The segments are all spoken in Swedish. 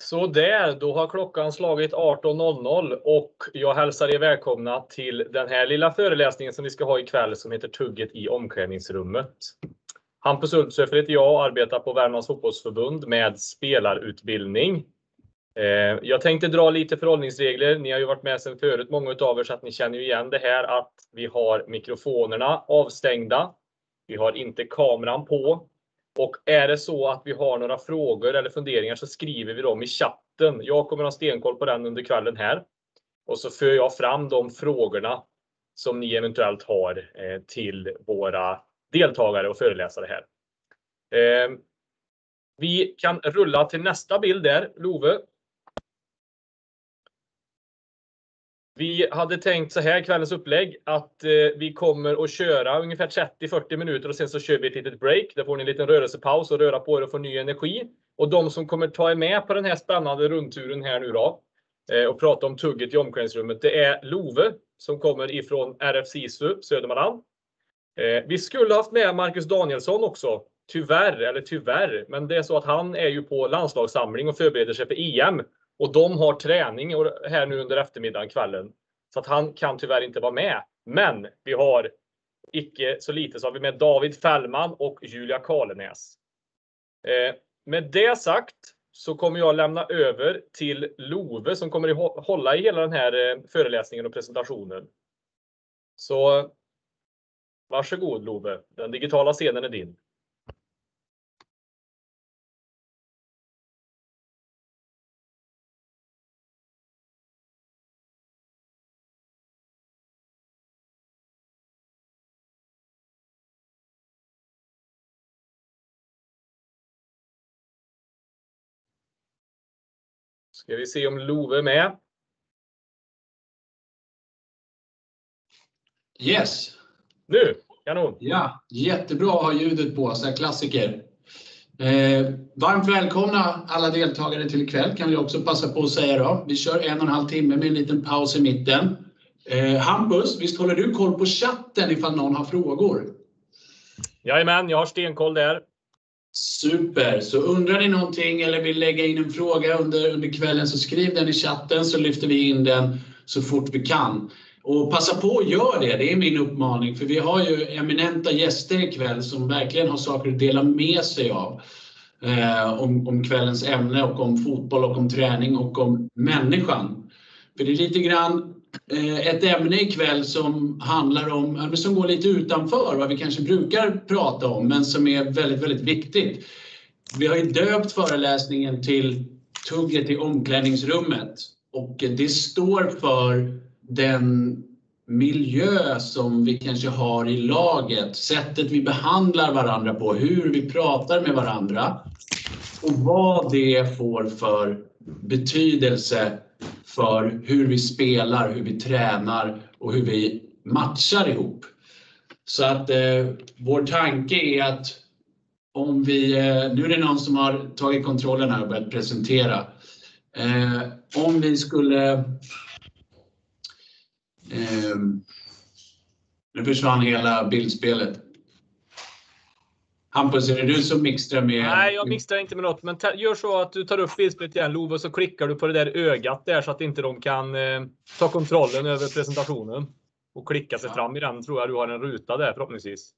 Så där, då har klockan slagit 18.00 och jag hälsar er välkomna till den här lilla föreläsningen som vi ska ha ikväll som heter Tugget i omklädningsrummet. Hampus Ultsöfer heter jag och arbetar på Värmlands fotbollsförbund med spelarutbildning. Jag tänkte dra lite förhållningsregler. Ni har ju varit med sedan förut, många av er, så att ni känner igen det här att vi har mikrofonerna avstängda. Vi har inte kameran på. Och är det så att vi har några frågor eller funderingar så skriver vi dem i chatten. Jag kommer att ha stenkoll på den under kvällen här. Och så för jag fram de frågorna som ni eventuellt har till våra deltagare och föreläsare här. Vi kan rulla till nästa bild där, Love. Vi hade tänkt så här kvällens upplägg att vi kommer att köra ungefär 30-40 minuter och sen så kör vi ett litet break. Där får ni en liten rörelsepaus och röra på er och få ny energi. Och de som kommer ta er med på den här spännande rundturen här nu då och prata om tugget i omklädningsrummet, det är Love som kommer ifrån RF SISU Södermanland. Vi skulle haft med Marcus Danielsson också, tyvärr, men det är så att han är ju på landslagssamling och förbereder sig för EM. Och de har träning här nu under eftermiddagen, kvällen. Så att han kan tyvärr inte vara med. Men vi har icke så lite så har vi med David Fällman och Julia Karlenäs. Med det sagt så kommer jag lämna över till Love som kommer att hålla i hela den här föreläsningen och presentationen. Så varsågod Love, den digitala scenen är din. Ska vi se om Love är med? Yes. Nu, kanon. Ja, jättebra att ha ljudet på, så här klassiker. Varmt välkomna alla deltagare till ikväll, kan vi också passa på att säga då. Vi kör 1,5 timme med en liten paus i mitten. Hampus, visst håller du koll på chatten ifall någon har frågor? Jajamän, jag har stenkoll där. Super, så undrar ni någonting eller vill lägga in en fråga under kvällen så skriv den i chatten så lyfter vi in den så fort vi kan. Och passa på att göra det är min uppmaning, för vi har ju eminenta gäster ikväll som verkligen har saker att dela med sig av. Om kvällens ämne och om fotboll och om träning och om människan. För det är lite grann ett ämne ikväll som handlar om, som går lite utanför vad vi kanske brukar prata om, men som är väldigt, väldigt viktigt. Vi har ju döpt föreläsningen till Tugget i omklädningsrummet, och det står för den miljö som vi kanske har i laget, sättet vi behandlar varandra på, hur vi pratar med varandra och vad det får för betydelse för hur vi spelar, hur vi tränar och hur vi matchar ihop. Så att vår tanke är att om vi, nu är det någon som har tagit kontrollen här och börjat presentera. Om vi skulle, nu försvann hela bildspelet. Hampus, är det du som mixtrar med? Nej, jag mixtrar inte med något. Men gör så att du tar upp bildspelet igen, Love, och så klickar du på det där ögat där så att inte de kan ta kontrollen över presentationen. Och klicka sig fram i den, tror jag du har en ruta där förhoppningsvis.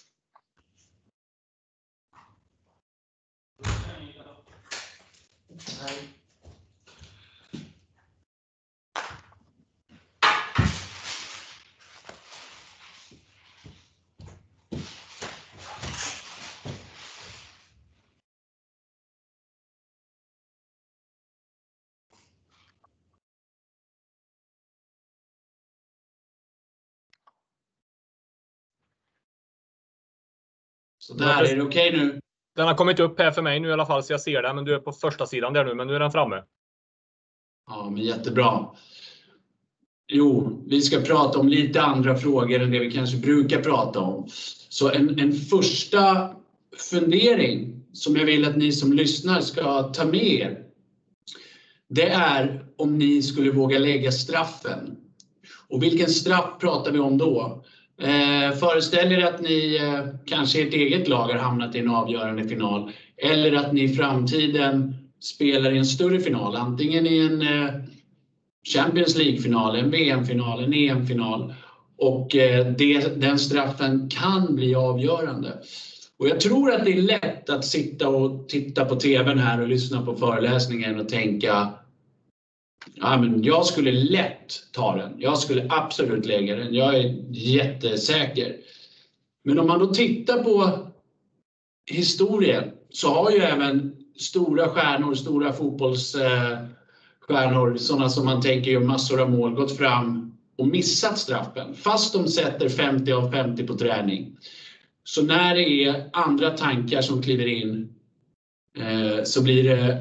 Så där, är det okej nu? Den har kommit upp här för mig nu i alla fall, så jag ser den. Men du är på första sidan där nu, men nu är den framme. Ja, men jättebra. Jo, vi ska prata om lite andra frågor än det vi kanske brukar prata om. Så en första fundering som jag vill att ni som lyssnar ska ta med er, det är om ni skulle våga lägga straffen. Och vilken straff pratar vi om då? Föreställ er att ni kanske i ert eget lag har hamnat i en avgörande final, eller att ni i framtiden spelar i en större final, antingen i en Champions League-final, en VM-final, en EM-final, och den straffen kan bli avgörande. Och jag tror att det är lätt att sitta och titta på tvn här och lyssna på föreläsningen och tänka, ja, men jag skulle lätt ta den. Jag skulle absolut lägga den. Jag är jättesäker. Men om man då tittar på historien så har ju även stora stjärnor, stora fotbollsstjärnor, sådana som man tänker gör massor av mål, gått fram och missat straffen. Fast de sätter 50 av 50 på träning. Så när det är andra tankar som kliver in så blir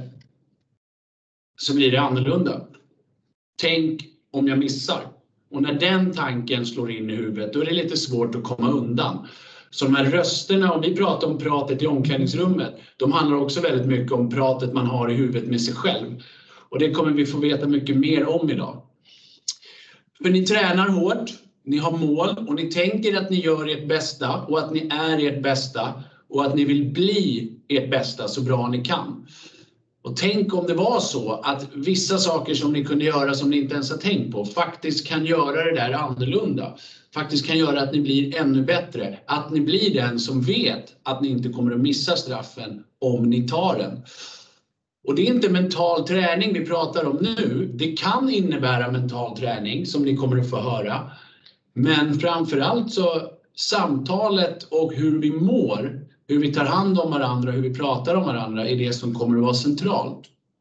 det annorlunda. Tänk om jag missar. Och när den tanken slår in i huvudet, då är det lite svårt att komma undan. Så de här rösterna, om vi pratar om pratet i omklädningsrummet, de handlar också väldigt mycket om pratet man har i huvudet med sig själv. Och det kommer vi få veta mycket mer om idag. För ni tränar hårt, ni har mål och ni tänker att ni gör ert bästa och att ni är ert bästa och att ni vill bli ert bästa så bra ni kan. Och tänk om det var så att vissa saker som ni kunde göra som ni inte ens har tänkt på faktiskt kan göra det där annorlunda. Faktiskt kan göra att ni blir ännu bättre. Att ni blir den som vet att ni inte kommer att missa straffen om ni tar den. Och det är inte mental träning vi pratar om nu. Det kan innebära mental träning som ni kommer att få höra. Men framförallt så samtalet och hur vi mår, hur vi tar hand om varandra, hur vi pratar om varandra är det som kommer att vara centralt.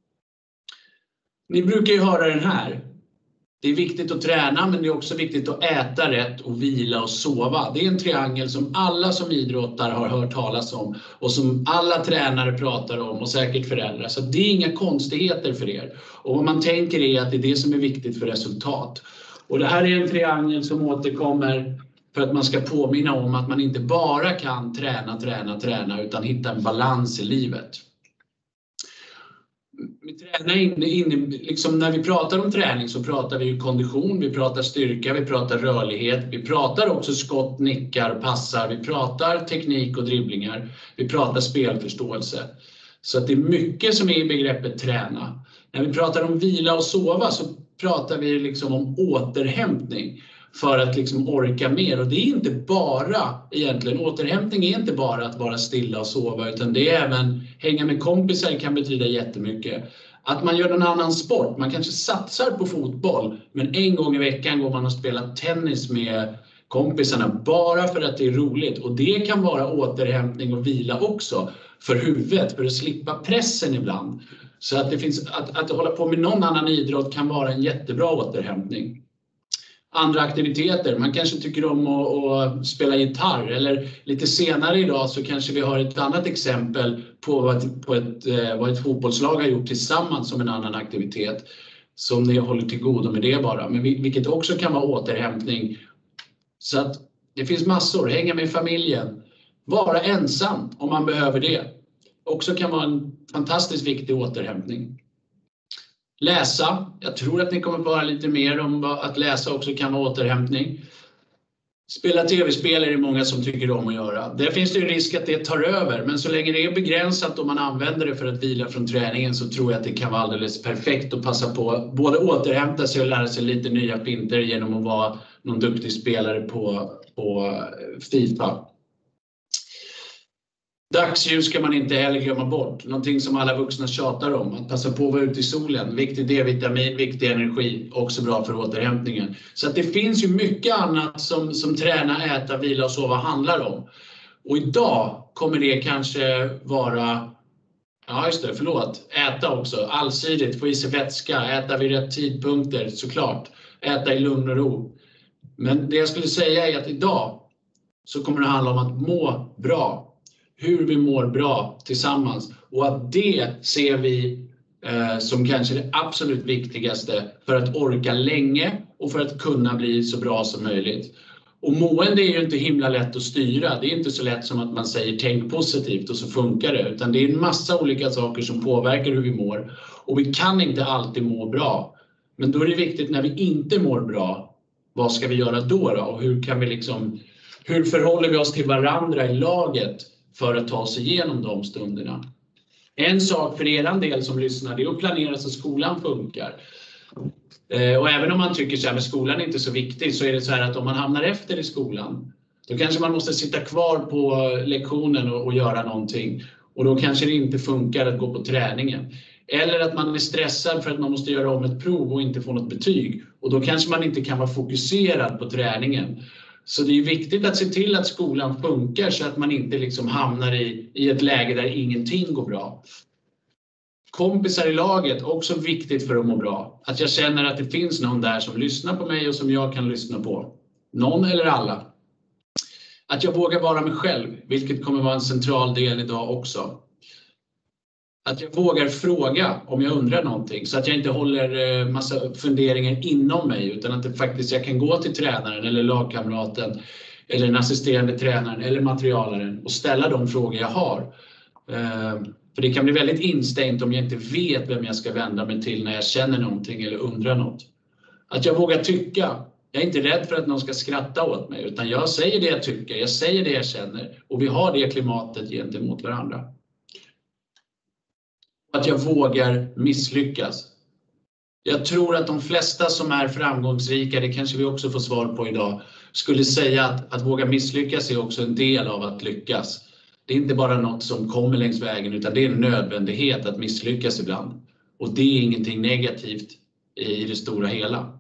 Ni brukar ju höra den här. Det är viktigt att träna, men det är också viktigt att äta rätt och vila och sova. Det är en triangel som alla som idrottar har hört talas om och som alla tränare pratar om och säkert föräldrar. Så det är inga konstigheter för er. Och vad man tänker är att det är det som är viktigt för resultat. Och det här är en triangel som återkommer för att man ska påminna om att man inte bara kan träna utan hitta en balans i livet. Liksom när vi pratar om träning så pratar vi ju kondition, vi pratar styrka, vi pratar rörlighet, vi pratar också skott, nickar, passar, vi pratar teknik och dribblingar, vi pratar spelförståelse. Så att det är mycket som är i begreppet träna. När vi pratar om vila och sova så pratar vi liksom om återhämtning för att liksom orka mer. Och det är inte bara egentligen, återhämtning är inte bara att vara stilla och sova, utan det är även hänga med kompisar kan betyda jättemycket. Att man gör någon annan sport, man kanske satsar på fotboll, men en gång i veckan går man och spelar tennis med kompisarna bara för att det är roligt. Och det kan vara återhämtning och vila också för huvudet, för att slippa pressen ibland. Så att det finns, att hålla på med någon annan idrott kan vara en jättebra återhämtning. Andra aktiviteter, man kanske tycker om att spela gitarr, eller lite senare idag så kanske vi har ett annat exempel på vad ett fotbollslag har gjort tillsammans som en annan aktivitet som ni håller till godo med det bara, men vilket också kan vara återhämtning. Så att det finns massor, hänga med familjen, vara ensam om man behöver det, också kan vara en fantastiskt viktig återhämtning. Läsa, jag tror att ni kommer att höra lite mer om att läsa också kan vara återhämtning. Spela tv-spel är det många som tycker om att göra. Där finns det ju risk att det tar över, men så länge det är begränsat och man använder det för att vila från träningen så tror jag att det kan vara alldeles perfekt att passa på både återhämta sig och lära sig lite nya finter genom att vara någon duktig spelare på FIFA. Dagsljus ska man inte heller glömma bort. Någonting som alla vuxna tjatar om. Att passa på att vara ute i solen. Viktig D-vitamin, viktig energi. Också bra för återhämtningen. Så att det finns ju mycket annat som träna, äta, vila och sova handlar om. Och idag kommer det kanske vara... Ja just det, förlåt. Äta också. Allsidigt, få i sig vätska. Äta vid rätt tidpunkter, såklart. Äta i lugn och ro. Men det jag skulle säga är att idag så kommer det handla om att må bra. Hur vi mår bra tillsammans. Och att det ser vi som kanske det absolut viktigaste för att orka länge och för att kunna bli så bra som möjligt. Och mående är ju inte himla lätt att styra. Det är inte så lätt som att man säger tänk positivt och så funkar det. Utan det är en massa olika saker som påverkar hur vi mår. Och vi kan inte alltid må bra. Men då är det viktigt när vi inte mår bra. Vad ska vi göra då? Och hur kan vi hur förhåller vi oss till varandra i laget för att ta oss igenom de stunderna? En sak för er del som lyssnar, det är att planera så skolan funkar. Och även om man tycker så här, men skolan är inte så viktig, så är det så här att om man hamnar efter i skolan, då kanske man måste sitta kvar på lektionen och göra någonting. Och då kanske det inte funkar att gå på träningen. Eller att man är stressad för att man måste göra om ett prov och inte få något betyg. Och då kanske man inte kan vara fokuserad på träningen. Så det är viktigt att se till att skolan funkar så att man inte liksom hamnar i ett läge där ingenting går bra. Kompisar i laget, också viktigt för att må bra. Att jag känner att det finns någon där som lyssnar på mig och som jag kan lyssna på. Någon eller alla. Att jag vågar vara mig själv, vilket kommer vara en central del idag också. Att jag vågar fråga om jag undrar någonting, så att jag inte håller massa funderingar inom mig, utan att det faktiskt jag kan gå till tränaren eller lagkamraten eller den assisterande tränaren eller materialaren och ställa de frågor jag har. För det kan bli väldigt instängt om jag inte vet vem jag ska vända mig till när jag känner någonting eller undrar något. Att jag vågar tycka. Jag är inte rädd för att någon ska skratta åt mig, utan jag säger det jag tycker, jag säger det jag känner, och vi har det klimatet gentemot varandra. Att jag vågar misslyckas. Jag tror att de flesta som är framgångsrika, det kanske vi också får svar på idag, skulle säga att våga misslyckas är också en del av att lyckas. Det är inte bara något som kommer längs vägen, utan det är en nödvändighet att misslyckas ibland. Och det är ingenting negativt i det stora hela.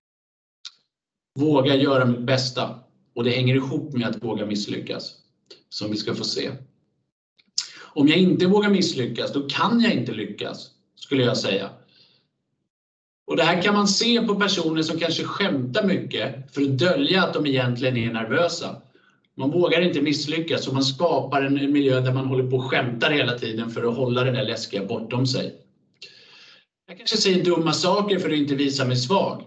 Våga göra mitt bästa. Och det hänger ihop med att våga misslyckas. Som vi ska få se. Om jag inte vågar misslyckas, då kan jag inte lyckas, skulle jag säga. Och det här kan man se på personer som kanske skämtar mycket för att dölja att de egentligen är nervösa. Man vågar inte misslyckas, så man skapar en miljö där man håller på och skämtar hela tiden för att hålla det där läskiga bortom sig. Jag kanske säger dumma saker för att inte visa mig svag.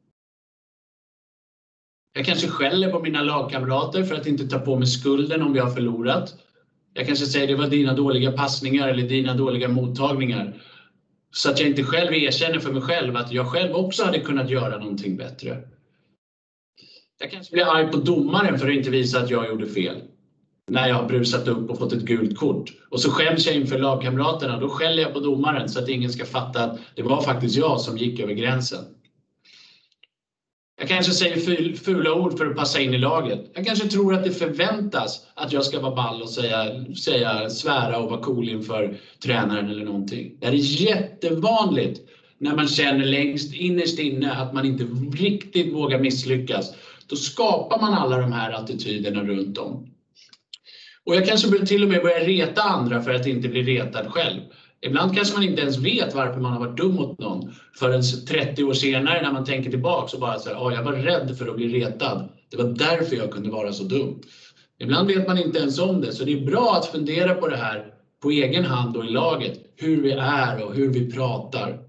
Jag kanske skäller på mina lagkamrater för att inte ta på mig skulden om vi har förlorat. Jag kanske säger det var dina dåliga passningar eller dina dåliga mottagningar. Så att jag inte själv erkänner för mig själv att jag själv också hade kunnat göra någonting bättre. Jag kanske blir arg på domaren för att inte visa att jag gjorde fel. När jag har brusat upp och fått ett gult kort. Och så skäms jag inför lagkamraterna. Då skäller jag på domaren så att ingen ska fatta att det var faktiskt jag som gick över gränsen. Jag kanske säger fula ord för att passa in i laget. Jag kanske tror att det förväntas att jag ska vara ball och svära och vara cool inför tränaren eller någonting. Det är jättevanligt när man känner innerst inne att man inte riktigt vågar misslyckas. Då skapar man alla de här attityderna runt om. Och jag kanske till och med börjar reta andra för att inte bli retad själv. Ibland kanske man inte ens vet varför man har varit dum mot någon. Förrän 30 år senare när man tänker tillbaka så bara så här, jag var rädd för att bli retad. Det var därför jag kunde vara så dum. Ibland vet man inte ens om det. Så det är bra att fundera på det här på egen hand och i laget. Hur vi är och hur vi pratar.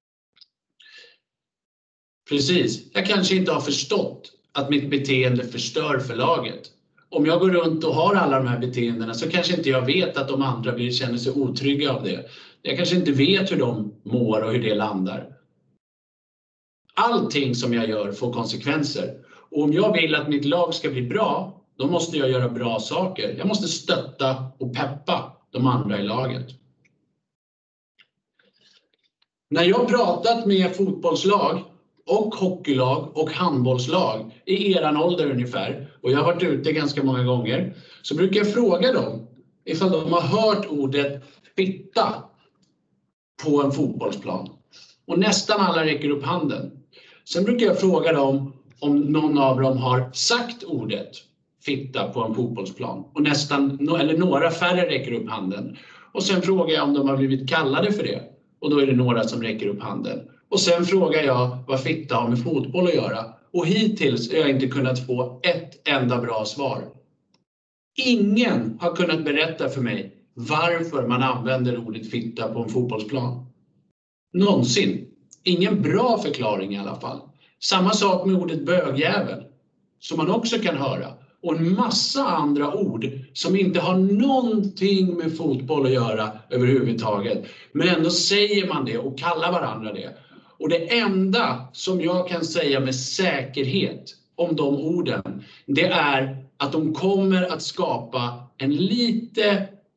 Precis, jag kanske inte har förstått att mitt beteende förstör för laget. Om jag går runt och har alla de här beteendena så kanske inte jag vet att de andra känner sig otrygga av det. Jag kanske inte vet hur de mår och hur det landar. Allting som jag gör får konsekvenser. Och om jag vill att mitt lag ska bli bra, då måste jag göra bra saker. Jag måste stötta och peppa de andra i laget. När jag pratat med fotbollslag och hockeylag och handbollslag i eran ålder ungefär, och jag har varit ute ganska många gånger, så brukar jag fråga dem ifall de har hört ordet fitta på en fotbollsplan. Och nästan alla räcker upp handen. Sen brukar jag fråga dem om någon av dem har sagt ordet fitta på en fotbollsplan. Och några färre räcker upp handen. Och sen frågar jag om de har blivit kallade för det. Och då är det några som räcker upp handen. Och sen frågar jag vad fitta har med fotboll att göra. Och hittills har jag inte kunnat få ett enda bra svar. Ingen har kunnat berätta för mig varför man använder ordet fitta på en fotbollsplan. Någonsin. Ingen bra förklaring i alla fall. Samma sak med ordet bögjävel, som man också kan höra. Och en massa andra ord som inte har någonting med fotboll att göra överhuvudtaget. Men ändå säger man det och kallar varandra det. Och det enda som jag kan säga med säkerhet om de orden, det är att de kommer att skapa en lite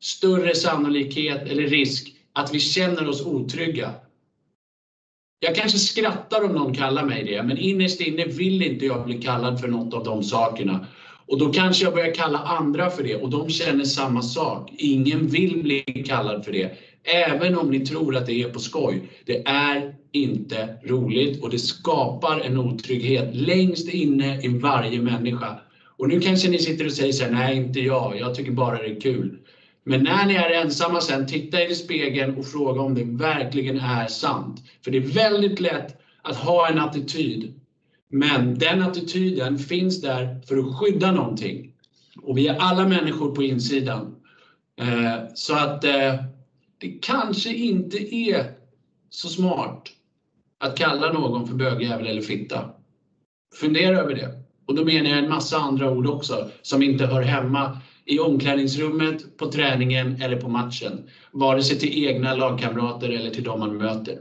större sannolikhet eller risk att vi känner oss otrygga. Jag kanske skrattar om någon kallar mig det, men innerst inne vill inte jag bli kallad för något av de sakerna. Och då kanske jag börjar kalla andra för det och de känner samma sak. Ingen vill bli kallad för det. Även om ni tror att det är på skoj. Det är inte roligt och det skapar en otrygghet längst inne i varje människa. Och nu kanske ni sitter och säger så här, nej inte jag tycker bara det är kul. Men när ni är ensamma sen, titta i spegeln och fråga om det verkligen är sant. För det är väldigt lätt att ha en attityd. Men den attityden finns där för att skydda någonting. Och vi är alla människor på insidan. Så att det kanske inte är så smart att kalla någon för bögjävel eller fitta. Fundera över det. Och då menar jag en massa andra ord också som inte hör hemma i omklädningsrummet, på träningen eller på matchen. Vare sig till egna lagkamrater eller till de man möter.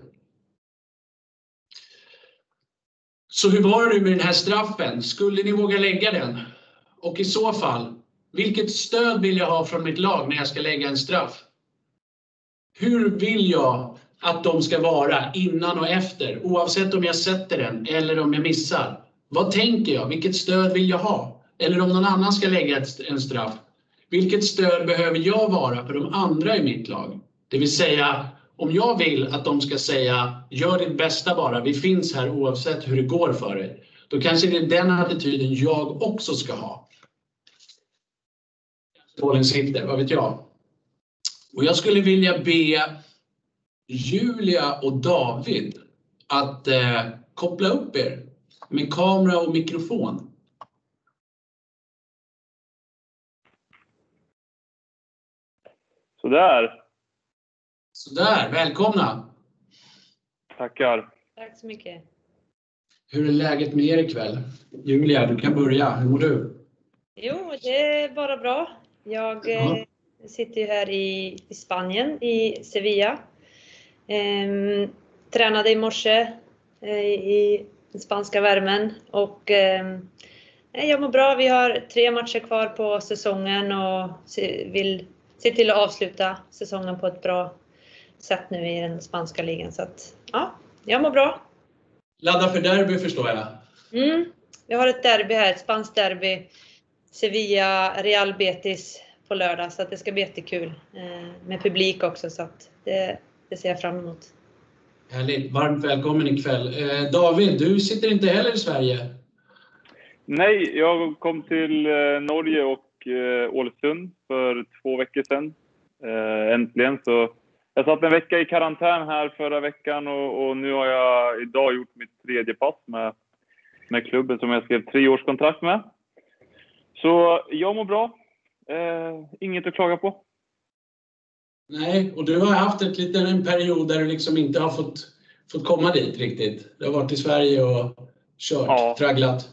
Så hur var det med den här straffen? Skulle ni våga lägga den? Och i så fall, vilket stöd vill jag ha från mitt lag när jag ska lägga en straff? Hur vill jag att de ska vara innan och efter? Oavsett om jag sätter den eller om jag missar. Vad tänker jag? Vilket stöd vill jag ha? Eller om någon annan ska lägga en straff. Vilket stöd behöver jag vara för de andra i mitt lag? Det vill säga, om jag vill att de ska säga, gör ditt bästa bara, vi finns här oavsett hur det går för dig. Då kanske det är den attityden jag också ska ha. Bollen sitter, vad vet jag. Och jag skulle vilja be Julia och David att koppla upp er med kamera och mikrofon. Sådär, välkomna. Tackar. Tack så mycket. Hur är läget med er ikväll? Julia, du kan börja. Hur mår du? Jo, det är bara bra. Jag sitter ju här i Spanien, i Sevilla. Tränade i morse i den spanska värmen. Och jag mår bra. Vi har 3 matcher kvar på säsongen och vill se till att avsluta säsongen på ett bra sätt nu i den spanska ligan. Så att, ja, jag mår bra. Ladda för derby förstår jag. Vi har ett derby här, ett spanskt derby. Sevilla, Real Betis på lördag. Så att det ska bli jättekul med publik också. Så att det ser jag fram emot. Härligt, varmt välkommen ikväll. David, du sitter inte heller i Sverige? Nej, jag kom till Norge och Ålesund för 2 veckor sedan. Äntligen. Så jag satt en vecka i karantän här förra veckan och nu har jag idag gjort mitt 3:e pass med klubben som jag skrev 3-årskontrakt med. Så jag mår bra. Inget att klaga på. Nej, och du har haft en period där du liksom inte har fått komma dit riktigt. Du har varit i Sverige och kört, tragglat.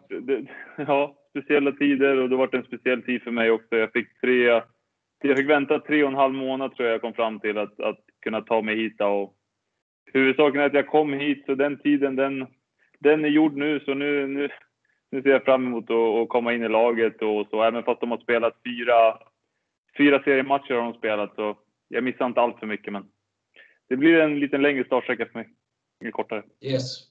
Speciella tider och det har varit en speciell tid för mig också. Jag fick vänta 3,5 månader tror jag kom fram till att kunna ta mig hit. Och huvudsaken är att jag kom hit så den tiden den är gjord nu. Så nu ser jag fram emot att komma in i laget och så. Även fast de har spelat 4 seriematcher har de spelat så jag missar inte allt för mycket. Men det blir en liten längre startsträcka för mig. Lite kortare. Yes.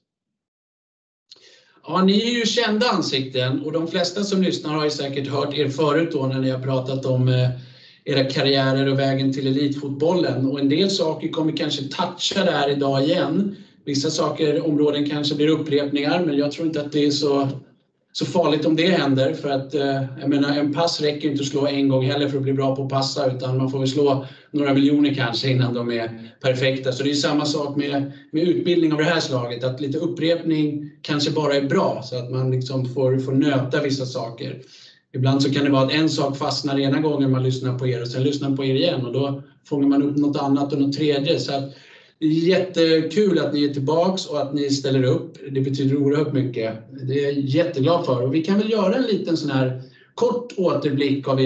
Ja, ni är ju kända ansikten och de flesta som lyssnar har ju säkert hört er förut då när ni har pratat om era karriärer och vägen till elitfotbollen. Och en del saker kommer kanske toucha där idag igen. Vissa områden kanske blir upprepningar, men jag tror inte att det är så farligt om det händer. För att jag menar, en pass räcker inte att slå en gång heller för att bli bra på att passa, utan man får väl slå några miljoner kanske innan de är perfekta. Så det är samma sak med utbildning av det här slaget, att lite upprepning kanske bara är bra så att man liksom får nöta vissa saker. Ibland så kan det vara att en sak fastnar ena gången man lyssnar på er och sen lyssnar på er igen och då fångar man upp något annat och något tredje. Så att det är jättekul att ni är tillbaks och att ni ställer upp. Det betyder oerhört mycket. Det är jag jätteglad för. Och vi kan väl göra en liten sån här kort återblick av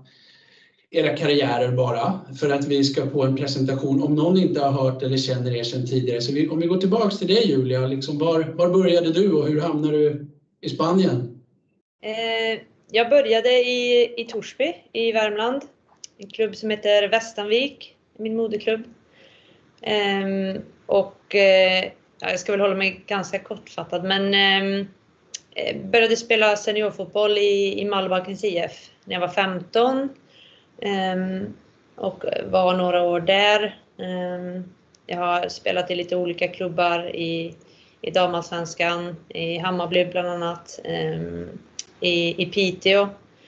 era karriärer bara. För att vi ska få en presentation om någon inte har hört eller känner er sedan tidigare. Så om vi går tillbaks till dig Julia. Liksom var började du och hur hamnade du i Spanien? Jag började i Torsby i Värmland. en klubb som heter Västanvik, min moderklubb. Jag ska väl hålla mig ganska kortfattad, men började spela seniorfotboll i Malbackens IF när jag var 15 och var några år där. Jag har spelat i lite olika klubbar i damallsvenskan, i Hammarby bland annat, i Piteå.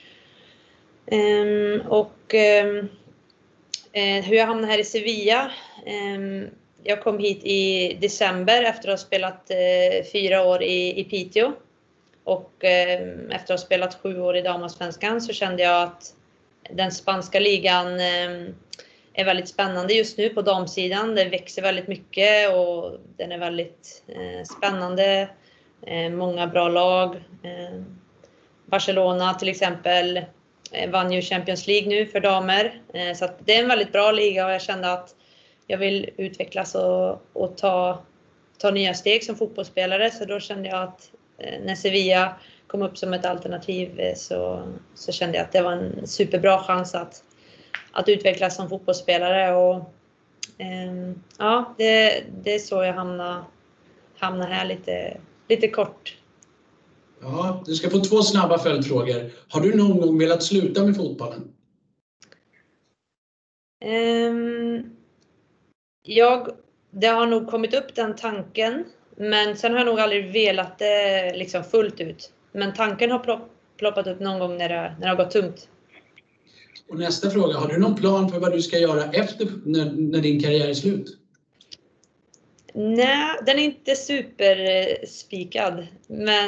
Hur jag hamnade här i Sevilla. Jag kom hit i december efter att ha spelat 4 år i Piteå. Och efter att ha spelat 7 år i damallsvenskan så kände jag att den spanska ligan är väldigt spännande just nu på damsidan. Det växer väldigt mycket och den är väldigt spännande. Många bra lag. Barcelona till exempel vann ju Champions League nu för damer. Så att det är en väldigt bra liga och jag kände att jag vill utvecklas och ta nya steg som fotbollsspelare. Så då kände jag att när Sevilla kom upp som ett alternativ så kände jag att det var en superbra chans att utvecklas som fotbollsspelare. Och ja, det är så jag hamnar här lite kort. Ja, du ska få 2 snabba följdfrågor. Har du någon gång velat sluta med fotbollen? Det har nog kommit upp den tanken, men sen har jag nog aldrig velat det liksom fullt ut. Men tanken har ploppat upp någon gång när det har gått tungt. Och nästa fråga, har du någon plan för vad du ska göra efter när din karriär är slut? Nej, den är inte superspikad, men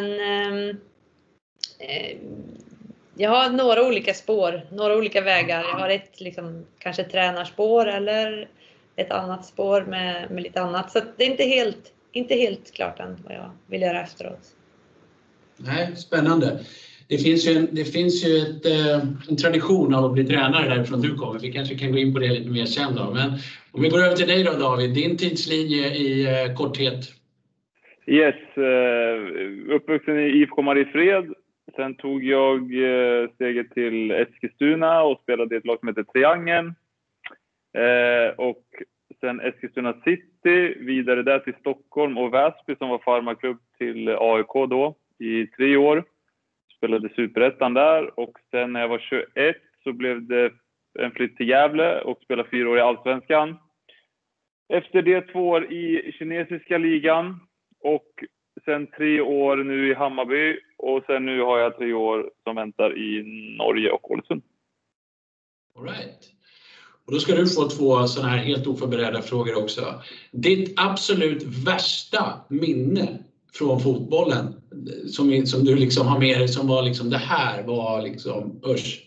jag har några olika spår, några olika vägar. Jag har ett kanske tränarspår eller ett annat spår med lite annat. Så det är inte helt klart än vad jag vill göra efteråt. Nej, spännande. Det finns ju en tradition av att bli tränare därifrån du kommer. Vi kanske kan gå in på det lite mer sen då. Men om vi går över till dig då, David. Din tidslinje i korthet. Yes, uppvuxen i IFK Mariefred. Sen tog jag steget till Eskilstuna och spelade i ett lag som heter Triangeln. Och sen Eskilstuna City, vidare där till Stockholm och Väsby som var farmaklubb till AIK då i 3 år. Spelade Superettan där och sen när jag var 21 så blev det en flytt till Gävle och spelade 4 år i Allsvenskan. Efter det 2 år i kinesiska ligan och sen 3 år nu i Hammarby och sen nu har jag 3 år som väntar i Norge och Ålesund. All right. Och då ska du få 2 sådana här helt oförberedda frågor också. Ditt absolut värsta minne från fotbollen som du liksom har med dig, som var liksom det här var liksom usch?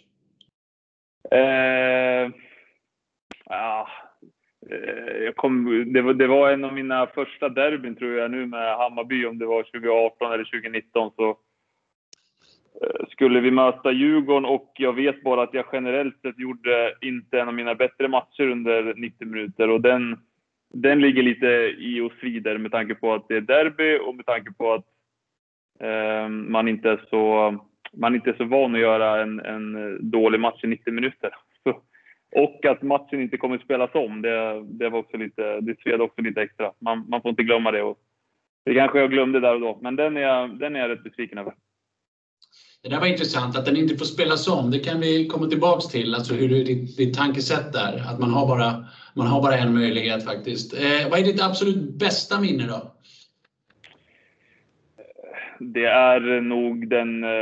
Det var en av mina första derbyn tror jag nu med Hammarby, om det var 2018 eller 2019 så skulle vi möta Djurgården och jag vet bara att jag generellt sett gjorde inte en av mina bättre matcher under 90 minuter och den ligger lite i oss vidare med tanke på att det är derby och med tanke på att man inte är så van att göra en dålig match i 90 minuter. Och att matchen inte kommer att spelas om, det var också det sved också lite extra. Man får inte glömma det och det kanske jag glömde där och då, men den är jag rätt besviken över. Det där var intressant att den inte får spelas om. Det kan vi komma tillbaks till, alltså hur ditt tankesätt där, att man har bara en möjlighet faktiskt. Vad är ditt absolut bästa minne då? Det är nog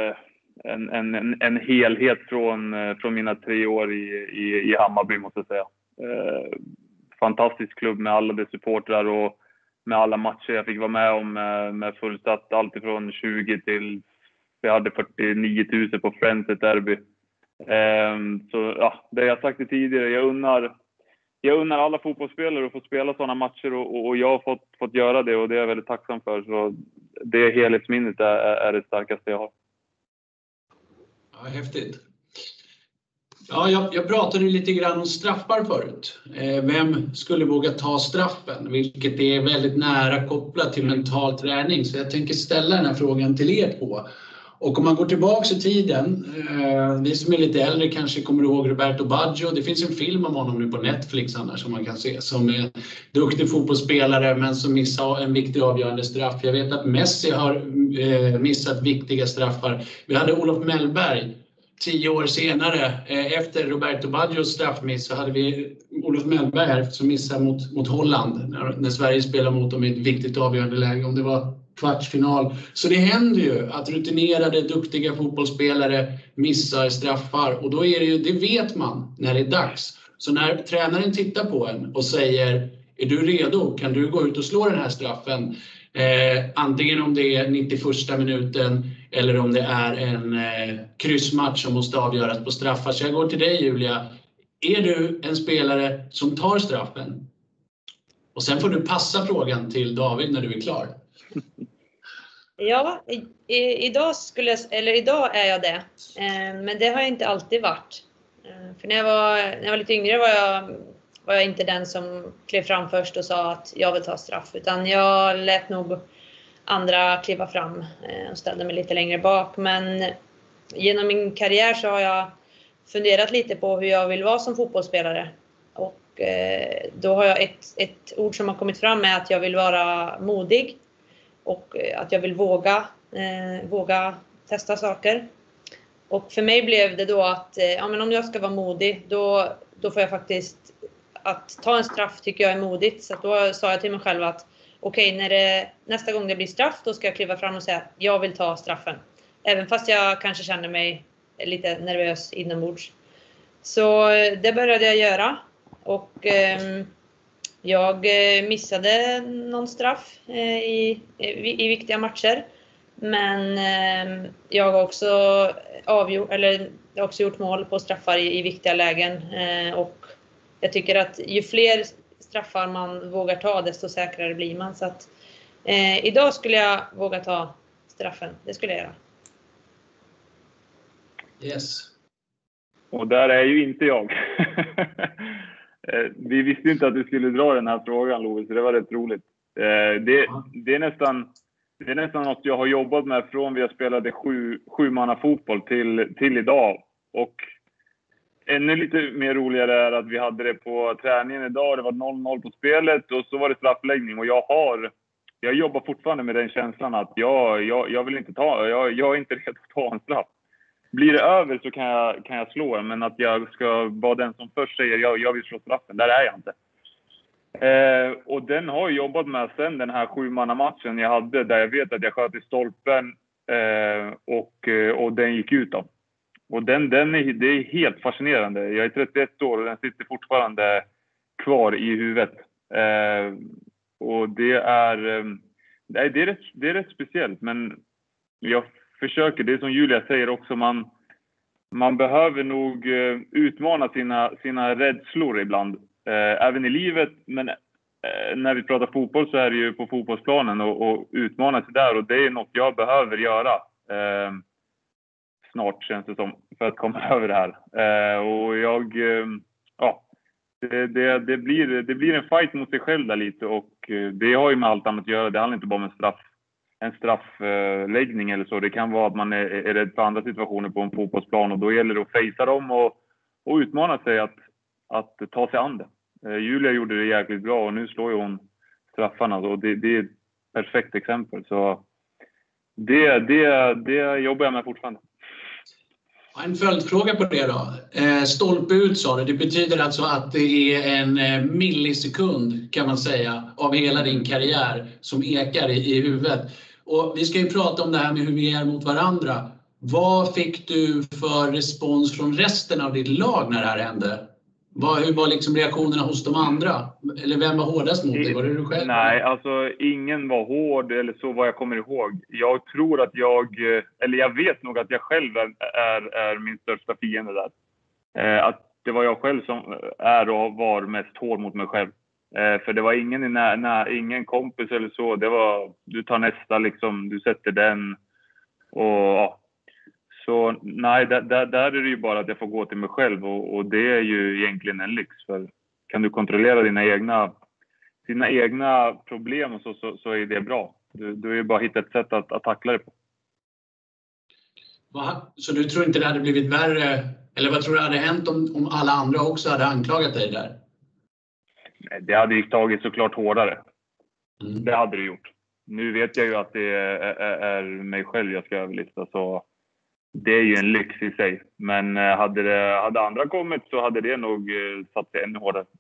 en helhet från mina 3 år i Hammarby måste jag säga. Fantastisk klubb med alla dess supportrar och med alla matcher jag fick vara med om med fullsatt allt ifrån 20 till vi hade 49 000 på Friends ett derby. Så ja, det jag sagt tidigare, jag unnar alla fotbollsspelare att få spela sådana matcher och jag har fått göra det och det är jag väldigt tacksam för. Så det helhetsminnet är det starkaste jag har. Ja, häftigt. Ja, jag pratade lite grann om straffar förut. Vem skulle våga ta straffen? Vilket är väldigt nära kopplat till mental träning. Så jag tänker ställa den här frågan till er 2. Och om man går tillbaka i tiden, vi som är lite äldre kanske kommer ihåg Roberto Baggio. Det finns en film om honom nu på Netflix annars som man kan se. Som är duktig fotbollsspelare men som missar en viktig avgörande straff. Jag vet att Messi har missat viktiga straffar. Vi hade Olof Mellberg 10 år senare, efter Roberto Baggios straffmiss, så hade vi Olof Mellberg här som missade mot Holland när Sverige spelade mot dem i ett viktigt avgörande läge, om det var kvartsfinal. Så det händer ju att rutinerade, duktiga fotbollsspelare missar straffar, och då är det ju, det vet man när det är dags. Så när tränaren tittar på en och säger, är du redo? Kan du gå ut och slå den här straffen? Antingen om det är 91:a minuten eller om det är en kryssmatch som måste avgöras på straffar. Så jag går till dig, Julia. Är du en spelare som tar straffen? Och sen får du passa frågan till David när du är klar. Ja, idag är jag det. Men det har jag inte alltid varit. För när jag var lite yngre var jag inte den som klev fram först och sa att jag vill ta straff. Utan jag lät nog andra kliva fram och ställde mig lite längre bak. Men genom min karriär så har jag funderat lite på hur jag vill vara som fotbollsspelare. Och då har jag ett ord som har kommit fram med att jag vill vara modig. Och att jag vill våga testa saker. Och för mig blev det då att men om jag ska vara modig, då får jag faktiskt, att ta en straff tycker jag är modigt. Så då sa jag till mig själv att okej, nästa gång det blir straff, då ska jag kliva fram och säga att jag vill ta straffen. Även fast jag kanske känner mig lite nervös inombords. Så det började jag göra. Och jag missade någon straff i viktiga matcher. Men jag har också gjort mål på straffar i viktiga lägen. Och jag tycker att ju fler straffar man vågar ta, desto säkrare blir man. Så att idag skulle jag våga ta straffen. Det skulle jag göra. Yes. Och där är ju inte jag. Vi visste inte att du skulle dra den här frågan, Love, så det var rätt roligt. Det är nästan något jag har jobbat med från vi har spelade sjumanna fotboll till idag. Och ännu lite mer roligare är att vi hade det på träningen idag. Det var 0-0 på spelet och så var det straffläggning. Och jag jobbar fortfarande med den känslan att jag vill inte jag är inte redo att ta en straff. Blir det över så kan jag slå, men att jag ska vara den som först säger jag vill slå straffen, där är jag inte. Och den har jag jobbat med sen den här 7-mannamatchen jag hade, där jag vet att jag sköt i stolpen och den gick ut då. Och det är helt fascinerande. Jag är 31 år och den sitter fortfarande kvar i huvudet. Och det är rätt speciellt, men jag försöker, det är som Julia säger också, man behöver nog utmana sina rädslor ibland. Även i livet, men när vi pratar fotboll så är det ju på fotbollsplanen och utmana sig där. Och det är något jag behöver göra snart, känns det som, för att komma över det här. Och det blir en fight mot sig själv där lite, och det har ju med allt annat att göra. Det handlar inte bara om en straffläggning eller så. Det kan vara att man är rädd för andra situationer på en fotbollsplan, och då gäller det att fejsa dem och utmana sig att ta sig an det. Julia gjorde det jäkligt bra och nu slår ju hon straffarna, och det är ett perfekt exempel. Så det jobbar jag med fortfarande. En följdfråga på det då. Stolpe ut sa det betyder alltså att det är en millisekund, kan man säga, av hela din karriär som ekar i huvudet. Och vi ska ju prata om det här med hur vi är mot varandra. Vad fick du för respons från resten av ditt lag när det här hände? Hur var liksom reaktionerna hos de andra? Eller vem var hårdast mot dig? Var det du själv? Nej, alltså ingen var hård eller så, vad jag kommer ihåg. Jag tror att jag vet nog att jag själv är min största fiende där. Att det var jag själv som är och var mest hård mot mig själv. För det var ingen kompis eller så. Det var, du tar nästa liksom, du sätter den. Och ja. Så nej, där är det ju bara att jag får gå till mig själv, och det är ju egentligen en lyx. För kan du kontrollera dina egna problem så är det bra. Du är ju bara hitta ett sätt att tackla det på. Så du tror inte det hade blivit värre? Eller vad tror du hade hänt om alla andra också hade anklagat dig där? Det hade ju tagit såklart hårdare. Mm. Det hade det gjort. Nu vet jag ju att det är mig själv jag ska överlista, så det är ju en lyx i sig. Men hade andra kommit så hade det nog satt sig ännu hårdare.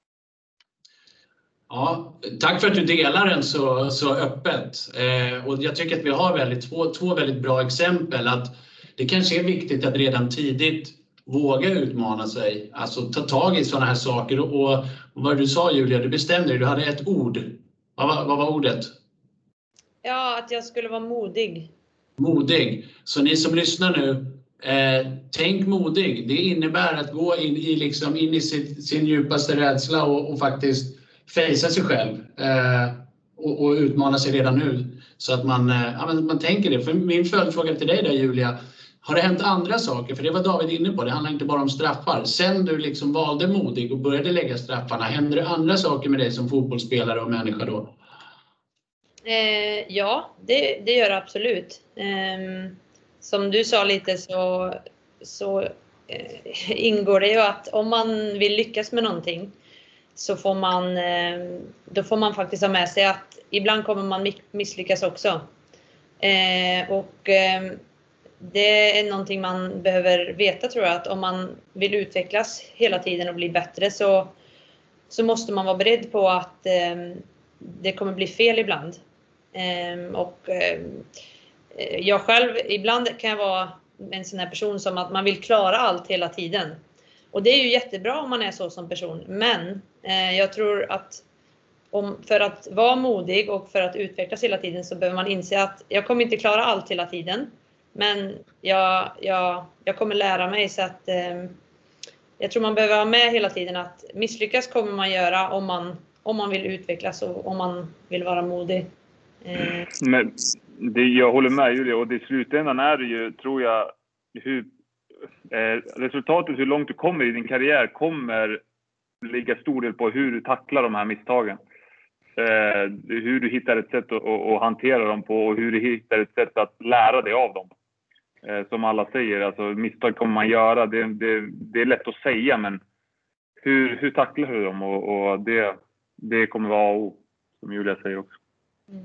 Ja, tack för att du delar den så öppet. Och jag tycker att vi har två väldigt bra exempel. Att det kanske är viktigt att redan tidigt våga utmana sig. Alltså ta tag i sådana här saker. Och vad du sa, Julia, du bestämde dig. Du hade ett ord. Vad var ordet? Ja, att jag skulle vara modig. Modig. Så ni som lyssnar nu, tänk modig. Det innebär att gå in i sin djupaste rädsla och faktiskt fejsa sig själv och utmana sig redan nu. Så att man tänker det. För min följdfråga till dig där, Julia. Har det hänt andra saker? För det var David inne på. Det handlar inte bara om straffar. Sen du liksom valde modig och började lägga straffarna. Händer det andra saker med dig som fotbollsspelare och människa då? Ja, det gör det absolut. Som du sa lite så ingår det ju att om man vill lyckas med någonting så då får man faktiskt ha med sig att ibland kommer man misslyckas också. Det är någonting man behöver veta, tror jag, att om man vill utvecklas hela tiden och bli bättre så måste man vara beredd på att det kommer bli fel ibland. Jag själv, ibland kan jag vara en sån här person som att man vill klara allt hela tiden. Och det är ju jättebra om man är så som person. Men jag tror att för att vara modig och för att utvecklas hela tiden så behöver man inse att jag kommer inte klara allt hela tiden. Men jag kommer lära mig, så att jag tror man behöver vara med hela tiden att misslyckas kommer man göra om man vill utvecklas och om man vill vara modig. Men jag håller med, Julia, och i slutändan är det ju, tror jag, resultatet, hur långt du kommer i din karriär kommer ligga stor del på hur du tacklar de här misstagen. Hur du hittar ett sätt att hantera dem på och hur du hittar ett sätt att lära dig av dem. Som alla säger, alltså misstag kommer man göra. Det är lätt att säga, men hur tacklar du dem? Och det kommer vara A och O, som Julia säger också. Mm.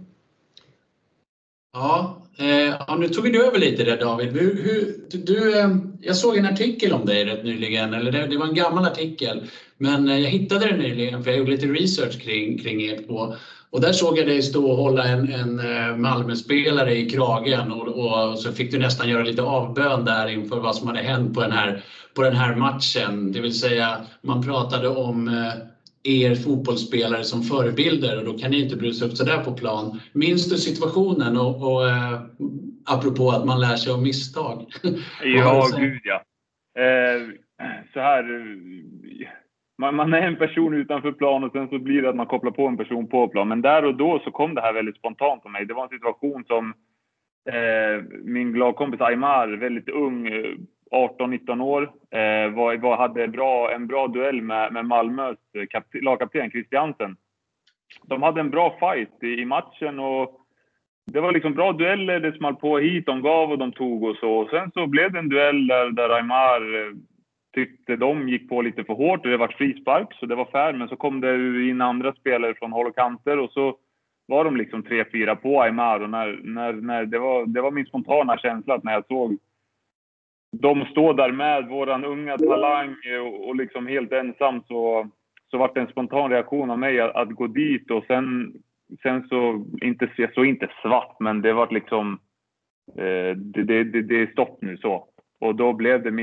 Ja, nu tog du över lite där, David. Jag såg en artikel om dig rätt nyligen, eller det var en gammal artikel, men jag hittade den nyligen för jag gjorde lite research kring er två. Och där såg jag dig stå och hålla en Malmö-spelare i kragen och så fick du nästan göra lite avbön där inför vad som hade hänt på den här matchen. Det vill säga, man pratade om er fotbollsspelare som förebilder och då kan ni inte brusa upp så där på plan. Minns du situationen och apropå att man lär sig av misstag? Ja, gud ja. Så här, man är en person utanför plan och sen så blir det att man kopplar på en person på plan. Men där och då så kom det här väldigt spontant på mig. Det var en situation som min lagkompis Aymar, väldigt ung, 18-19 år, hade en bra duell med Malmös lagkapten Christiansen. De hade en bra fight i matchen och det var liksom bra dueller, det small på hit, de gav och de tog och så. Och sen så blev det en duell där Aymar tyckte de gick på lite för hårt och det var frispark, så det var fair. Men så kom det in andra spelare från håll och kanter och så var de liksom 3-4 på Aymar. Och när det var min spontana känsla att när jag såg de stå där med våran unga talang och liksom helt ensam, så var det en spontan reaktion av mig att gå dit. Och sen så inte svart, men det var liksom det är stopp nu så. Och då blev det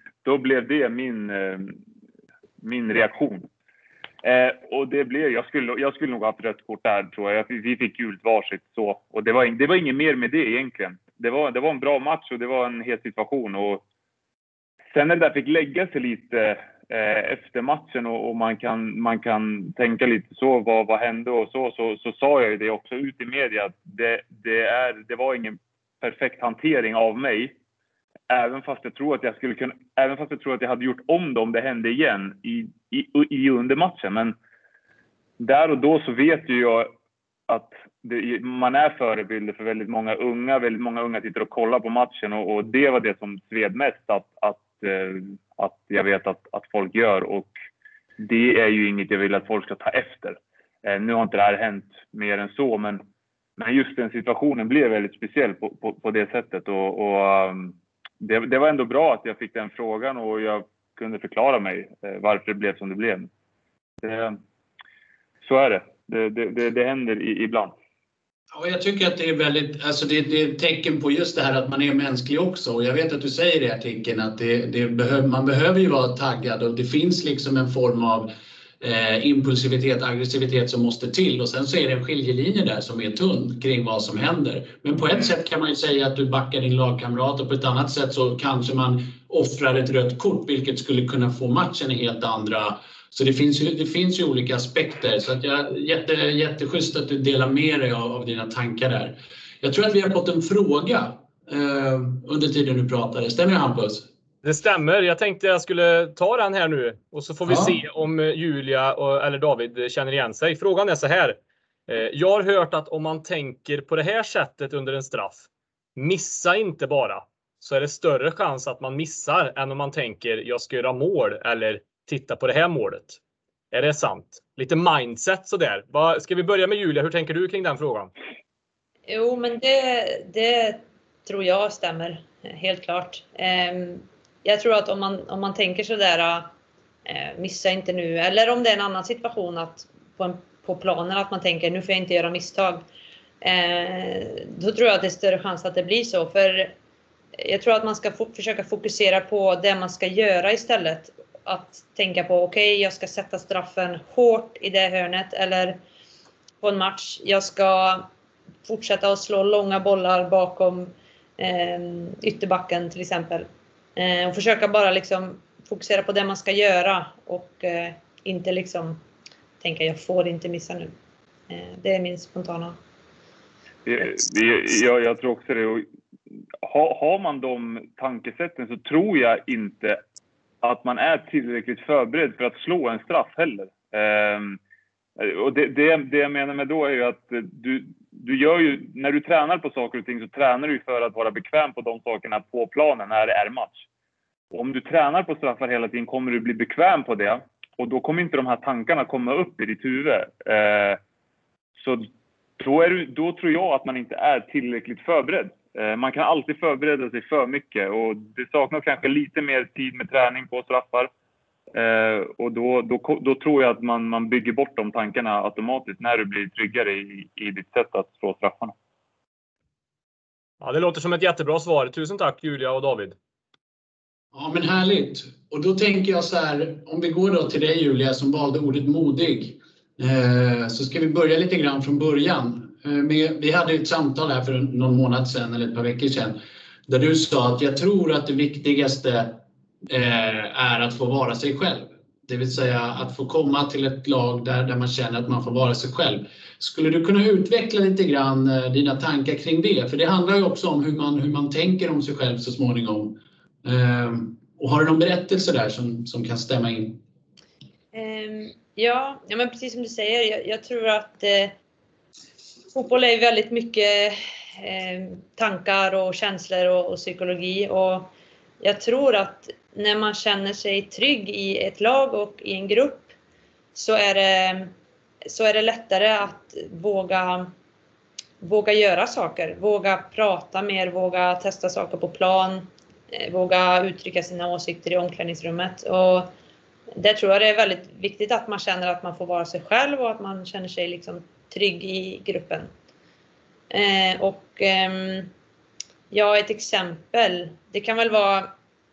min reaktion. Och det blev, jag skulle nog ha haft rött kort där, tror jag. Vi fick gult varsitt så. Och det var inget mer med det egentligen. Det var en bra match och det var en het situation. Och sen när det där fick lägga sig lite efter matchen och man kan tänka lite så, vad hände och så sa jag ju det också ut i media att det var ingen perfekt hantering av mig. Även fast jag tror att jag hade gjort om det om det hände igen i under matchen. Men där och då så vet ju jag att man är förebilder för väldigt många unga sitter och kollar på matchen och det var det som sved mest att jag vet att folk gör, och det är ju inget jag vill att folk ska ta efter. Nu har inte det här hänt mer än så, men just den situationen blev väldigt speciell på det sättet, och det var ändå bra att jag fick den frågan och jag kunde förklara mig varför det blev som det blev. Så är det. Det händer ibland. Ja, jag tycker att det är väldigt, alltså det är ett tecken på just det här att man är mänsklig också. Och jag vet att du säger i artikeln att man behöver ju vara taggad, och det finns liksom en form av impulsivitet, aggressivitet som måste till. Och sen så är det en skiljelinje där som är tunn kring vad som händer. Men på ett sätt kan man ju säga att du backar din lagkamrat, och på ett annat sätt så kanske man offrar ett rött kort, vilket skulle kunna få matchen i helt andra. Så det finns ju olika aspekter. Så att jätteschysst att du delar med dig av dina tankar där. Jag tror att vi har fått en fråga under tiden du pratade. Stämmer det, Hampus? Det stämmer. Jag tänkte jag skulle ta den här nu. Och så får vi se om Julia eller David känner igen sig. Frågan är så här. Jag har hört att om man tänker på det här sättet under en straff. Missa inte bara. Så är det större chans att man missar än om man tänker jag ska göra mål eller titta på det här målet. Är det sant? Lite mindset sådär. Ska vi börja med Julia? Hur tänker du kring den frågan? Jo, men det tror jag stämmer. Helt klart. Jag tror att om man tänker sådär, missa inte nu. Eller om det är en annan situation att på planen att man tänker nu får jag inte göra misstag. Då tror jag att det är större chans att det blir så. För jag tror att man ska försöka fokusera på det man ska göra istället. Att tänka på okej, jag ska sätta straffen hårt i det hörnet eller på en match. Jag ska fortsätta att slå långa bollar bakom ytterbacken till exempel. Och försöka bara liksom fokusera på det man ska göra och inte liksom tänka jag får inte missa nu. Det är min spontana. Jag tror också det. Och har man de tankesätten så tror jag inte att man är tillräckligt förberedd för att slå en straff heller. Och det jag menar med då är ju att du gör ju, när du tränar på saker och ting så tränar du för att vara bekväm på de sakerna på planen när det är match. Och om du tränar på straffar hela tiden kommer du bli bekväm på det. Och då kommer inte de här tankarna komma upp i ditt huvud. Så då tror jag att man inte är tillräckligt förberedd. Man kan alltid förbereda sig för mycket och det saknas kanske lite mer tid med träning på straffar. Och då tror jag att man bygger bort de tankarna automatiskt när du blir tryggare i ditt sätt att slå straffarna. Ja, det låter som ett jättebra svar. Tusen tack Julia och David. Ja, men härligt. Och då tänker jag så här, om vi går då till dig Julia som valde ordet modig. Så ska vi börja lite grann från början. Vi hade ett samtal här för någon månad sedan eller ett par veckor sedan. Där du sa att jag tror att det viktigaste är att få vara sig själv. Det vill säga att få komma till ett lag där man känner att man får vara sig själv. Skulle du kunna utveckla lite grann dina tankar kring det? För det handlar ju också om hur man tänker om sig själv så småningom. Och har du någon berättelse där som kan stämma in? Ja, men precis som du säger. Jag tror att fotboll är väldigt mycket tankar och känslor och psykologi. Och jag tror att när man känner sig trygg i ett lag och i en grupp så är det lättare att våga göra saker. Våga prata mer, våga testa saker på plan. Våga uttrycka sina åsikter i omklädningsrummet. Och det tror jag det är väldigt viktigt att man känner att man får vara sig själv och att man känner sig liksom trygg i gruppen. Ett exempel. Det kan väl vara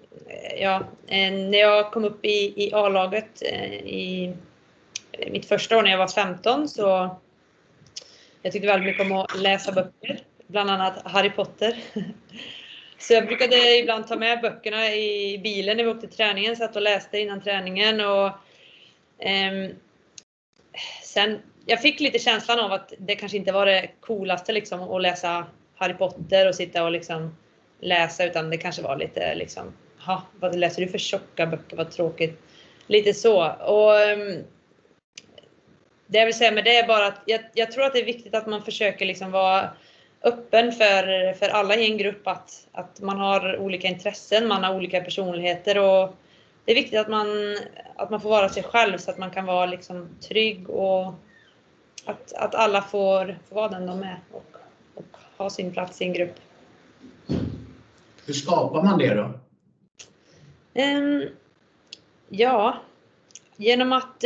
när jag kom upp i A-laget i mitt första år när jag var 15 så jag tyckte väldigt mycket om att läsa böcker. Bland annat Harry Potter. Så jag brukade ibland ta med böckerna i bilen när vi åkte till träningen. Satt och läste innan träningen. Och sen, jag fick lite känslan av att det kanske inte var det coolaste liksom, att läsa Harry Potter och sitta och liksom läsa. Utan det kanske var lite liksom, vad läser du för tjocka böcker, vad tråkigt. Lite så. Och Det jag vill säga med det är bara att jag tror att det är viktigt att man försöker liksom vara öppen för alla i en grupp, att man har olika intressen, man har olika personligheter, och det är viktigt att man får vara sig själv så att man kan vara liksom trygg, och att alla får vara den de är och ha sin plats i en grupp. Hur skapar man det då? Ja, genom att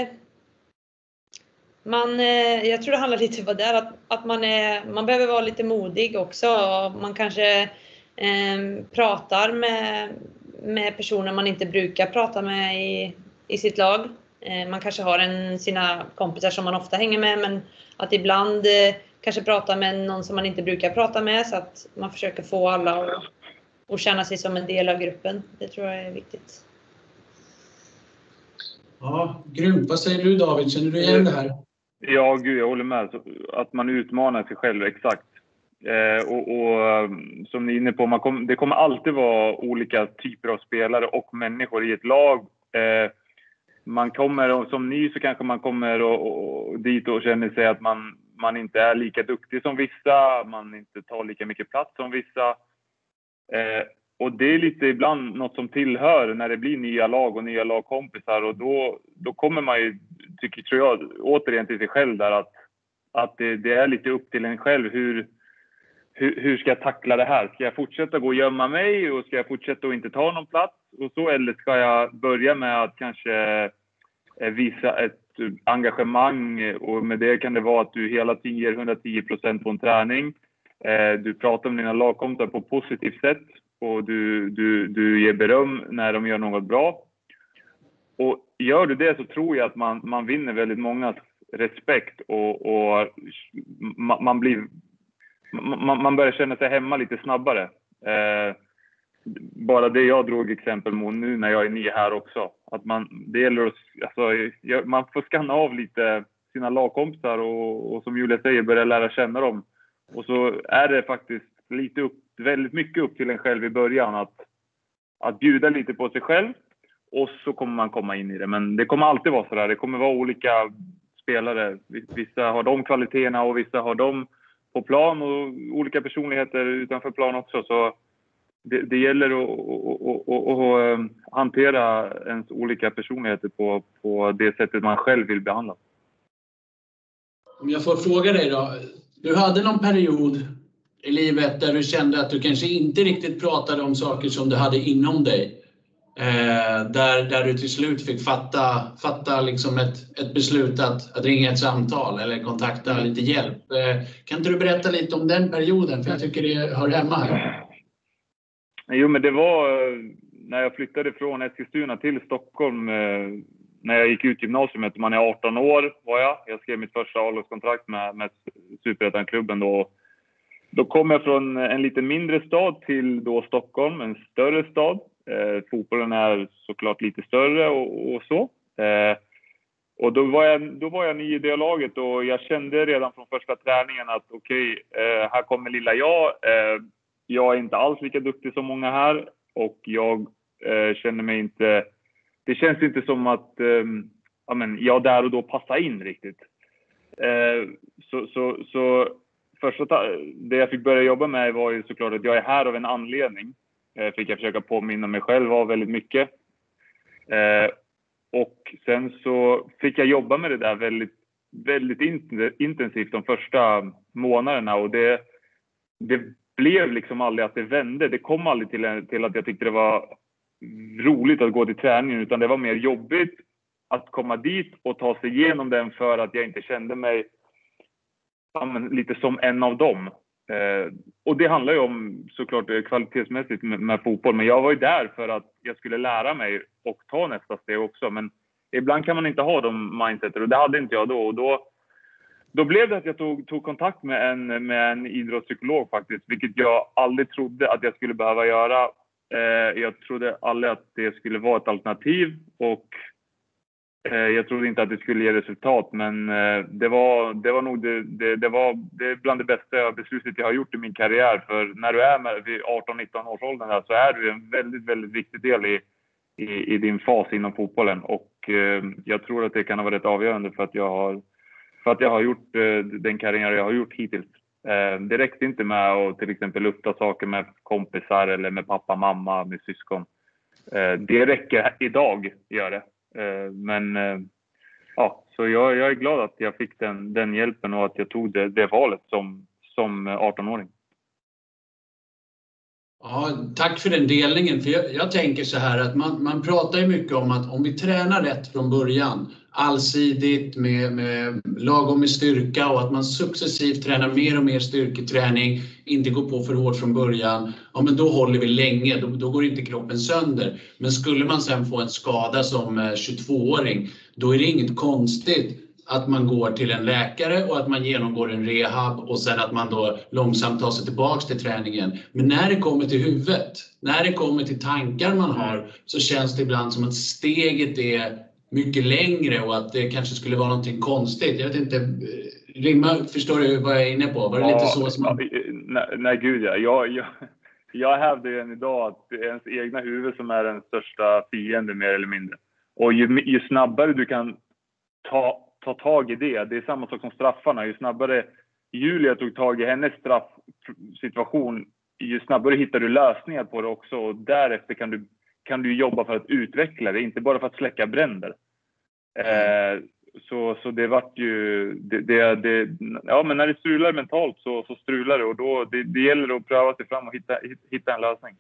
jag tror det handlar lite om det, att man behöver vara lite modig också. Man kanske pratar med personer man inte brukar prata med i sitt lag. Man kanske har sina kompisar som man ofta hänger med, men att ibland kanske prata med någon som man inte brukar prata med, så att man försöker få alla att känna sig som en del av gruppen. Det tror jag är viktigt. Ja, grymt. Vad säger du, David? Känner du igen det här? Ja, gud, jag håller med. Att man utmanar sig själv, exakt. Och som ni är inne på, det kommer alltid vara olika typer av spelare och människor i ett lag. Man kommer, som ny så kanske man kommer dit och känner sig att man inte är lika duktig som vissa. Man inte tar lika mycket plats som vissa. Och det är lite ibland något som tillhör när det blir nya lag och nya lagkompisar. Och då kommer man ju, tror jag, återigen till sig själv där, att det är lite upp till en själv. Hur ska jag tackla det här? Ska jag fortsätta gå och gömma mig, och ska jag fortsätta att inte ta någon plats? Och så, eller ska jag börja med att kanske visa ett engagemang, och med det kan det vara att du hela tiden ger 110% på en träning. Du pratar med dina lagkompisar på ett positivt sätt, och du ger beröm när de gör något bra. Och gör du det så tror jag att man vinner väldigt mångas respekt, och man börjar känna sig hemma lite snabbare. Bara det jag drog exempel mot nu när jag är ny här också. Att det gäller att, man får skanna av lite sina lagkompisar och som Julia säger, börja lära känna dem. Och så är det faktiskt väldigt mycket upp till en själv i början att bjuda lite på sig själv, och så kommer man komma in i det. Men det kommer alltid vara sådär. Det kommer vara olika spelare. Vissa har de kvaliteterna och vissa har de på plan, och olika personligheter utanför plan också. Så det gäller att hantera ens olika personligheter på det sättet man själv vill behandla. Om jag får fråga dig då. Du hade någon period i livet där du kände att du kanske inte riktigt pratade om saker som du hade inom dig. Där du till slut fick fatta liksom ett beslut att ringa ett samtal eller kontakta lite hjälp. Kan inte du berätta lite om den perioden? För jag tycker det hör hemma här. Jo, men det var när jag flyttade från Eskilstuna till Stockholm, när jag gick ut gymnasiet. Man är 18 år var jag. Jag skrev mitt första A-lagskontrakt med Superettan-klubben då. Då kom jag från en lite mindre stad till då Stockholm, en större stad. Fotbollen är såklart lite större och så. Och då var jag ny i det laget, och jag kände redan från första träningen att okej, här kommer lilla jag. Jag är inte alls lika duktig som många här, och jag känner mig inte... Det känns inte som att jag där och då passar in riktigt. Så första det jag fick börja jobba med var ju såklart att jag är här av en anledning. Fick jag försöka påminna mig själv av väldigt mycket. Och sen så fick jag jobba med det där väldigt, väldigt intensivt de första månaderna. Och det blev liksom aldrig att det vände. Det kom aldrig till att jag tyckte det var roligt att gå till träningen, utan det var mer jobbigt att komma dit och ta sig igenom den, för att jag inte kände mig lite som en av dem. Och det handlar ju om såklart kvalitetsmässigt med fotboll, men jag var ju där för att jag skulle lära mig och ta nästa steg också. Men ibland kan man inte ha de mindseter, och det hade inte jag då. Och då blev det att jag tog kontakt med en idrottspsykolog faktiskt, vilket jag aldrig trodde att jag skulle behöva göra. Jag trodde aldrig att det skulle vara ett alternativ, och jag trodde inte att det skulle ge resultat, men det var nog det bland det bästa beslutet jag har gjort i min karriär. För när du är vid 18-19 års åldern så är du en väldigt, väldigt viktig del i din fas inom fotbollen, och jag tror att det kan ha varit avgörande för att jag har för att jag har gjort den karriär jag har gjort hittills. Det räckte inte med att till exempel lufta saker med kompisar eller med pappa, mamma, med syskon. Det räcker idag, gör det. Men ja, så jag är glad att jag fick den hjälpen och att jag tog det valet som 18-åring. Ja, tack för den delningen. För jag tänker så här att man pratar ju mycket om att om vi tränar rätt från början, allsidigt med lagom med styrka och att man successivt tränar mer och mer styrketräning, inte går på för hårt från början, ja men då håller vi länge, då går inte kroppen sönder. Men skulle man sen få en skada som 22-åring, då är det inget konstigt att man går till en läkare och att man genomgår en rehab och sen att man då långsamt tar sig tillbaks till träningen. Men när det kommer till huvudet, när det kommer till tankar man har, så känns det ibland som att steget är mycket längre och att det kanske skulle vara någonting konstigt. Jag vet inte, Rimma, förstår du vad jag är inne på? Var det lite så som man... Nej gud ja. Jag hävdar ju än idag att det är ens egna huvud som är den största fienden mer eller mindre. Och ju snabbare du kan ta tag i det. Det är samma sak som straffarna. Ju snabbare Julia tog tag i hennes straffsituation, ju snabbare hittar du lösningar på det också. Och därefter kan du jobba för att utveckla det, inte bara för att släcka bränder. Så det vart ju... ja, men när det strular mentalt så strular det. Och då det gäller att pröva sig fram och hitta en lösning.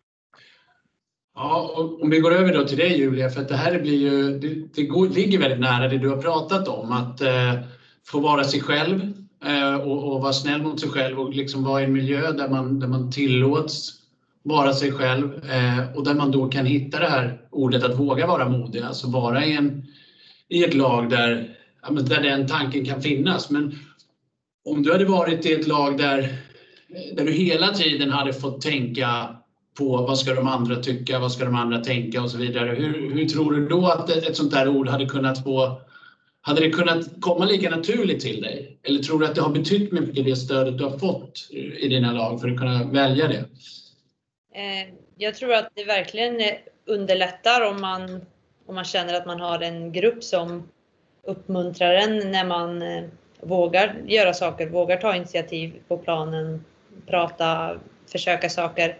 Ja, och om vi går över då till dig Julia, för att det här blir ju, det ligger väldigt nära det du har pratat om, att få vara sig själv och vara snäll mot sig själv och liksom vara i en miljö där man tillåts vara sig själv och där man då kan hitta det här ordet att våga vara modig, alltså vara i ett lag där den tanken kan finnas. Men om du hade varit i ett lag där du hela tiden hade fått tänka på vad ska de andra tycka, vad ska de andra tänka och så vidare. Hur tror du då att ett sånt där ord hade det kunnat komma lika naturligt till dig? Eller tror du att det har betytt mycket det stödet du har fått i dina lag för att kunna välja det? Jag tror att det verkligen underlättar om man känner att man har en grupp som uppmuntrar en när man vågar göra saker, vågar ta initiativ på planen, prata, försöka saker.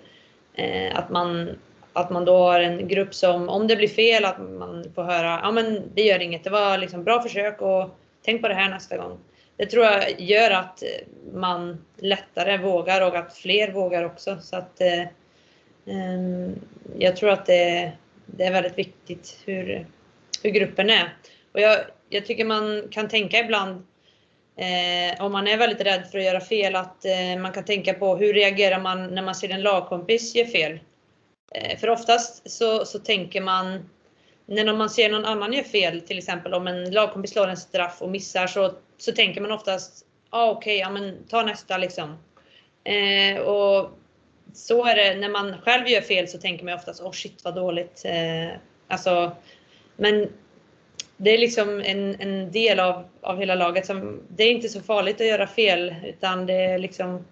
Att man då har en grupp som, om det blir fel, att man får höra, ja men det gör inget, det var liksom bra försök och tänk på det här nästa gång. Det tror jag gör att man lättare vågar och att fler vågar också. Så att jag tror att det är väldigt viktigt hur gruppen är. Och jag tycker man kan tänka ibland, om man är väldigt rädd för att göra fel, att man kan tänka på hur reagerar man när man ser en lagkompis göra fel. För oftast så tänker man, när man ser någon annan göra fel, till exempel om en lagkompis slår en straff och missar, så tänker man oftast, okej, men ta nästa liksom. Och så är det när man själv gör fel, så tänker man oftast, shit vad dåligt. Men det är liksom en del av hela laget. Det är inte så farligt att göra fel, utan det är liksom...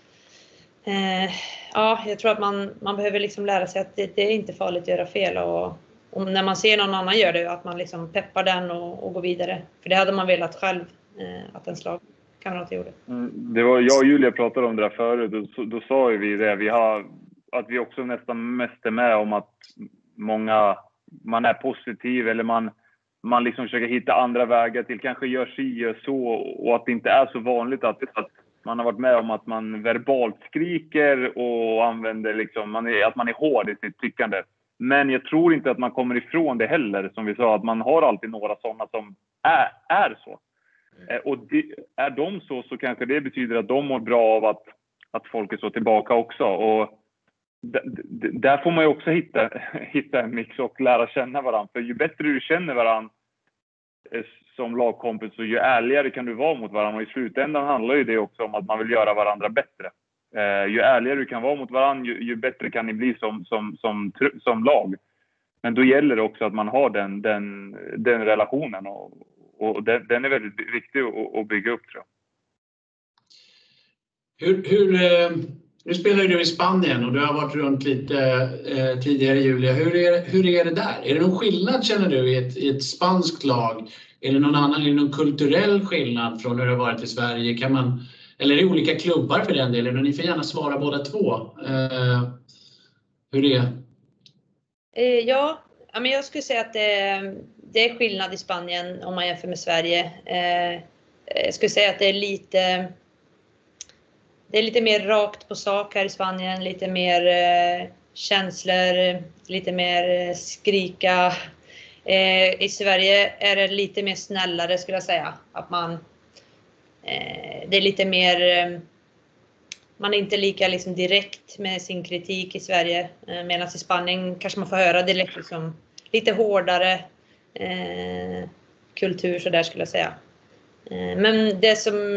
jag tror att man behöver liksom lära sig att det är inte farligt att göra fel. Och när man ser någon annan gör det, att man liksom peppar den och går vidare. För det hade man velat själv att en slagkamrat gjorde. Det var jag och Julia pratade om det där förut. Då sa vi det. Att vi också nästan mest är med om att man är positiv, eller man liksom försöker hitta andra vägar till, kanske gör si och så, och att det inte är så vanligt att man har varit med om att man verbalt skriker och använder liksom, att man är hård i sitt tyckande. Men jag tror inte att man kommer ifrån det heller, som vi sa, att man har alltid några sådana som är så. Och är de så kanske det betyder att de mår bra av att folk är så tillbaka också. Och där får man ju också hitta en mix och lära känna varandra. För ju bättre du känner varandra som lagkompis, så ju ärligare kan du vara mot varandra. Och i slutändan handlar ju det också om att man vill göra varandra bättre. Ju ärligare du kan vara mot varandra, ju bättre kan ni bli som lag. Men då gäller det också att man har den relationen. Och den är väldigt viktig att bygga upp, tror jag. Nu spelar du i Spanien och du har varit runt lite tidigare, Julia. Hur är det där? Är det någon skillnad, känner du, i ett spanskt lag Är det någon annan, är det någon kulturell skillnad från hur det har varit i Sverige? Kan man, eller är det olika klubbar för den delen? Och ni får gärna svara båda två. Hur det är? Ja, men jag skulle säga att det är skillnad i Spanien om man jämför med Sverige. Jag skulle säga att det är lite mer rakt på sak här i Spanien. Lite mer känslor, lite mer skrika. I Sverige är det lite mer snällare skulle jag säga. Att det är lite mer... Man är inte lika liksom direkt med sin kritik i Sverige. Medan i Spanien kanske man får höra direkt liksom, lite hårdare kultur så där skulle jag säga. Men det som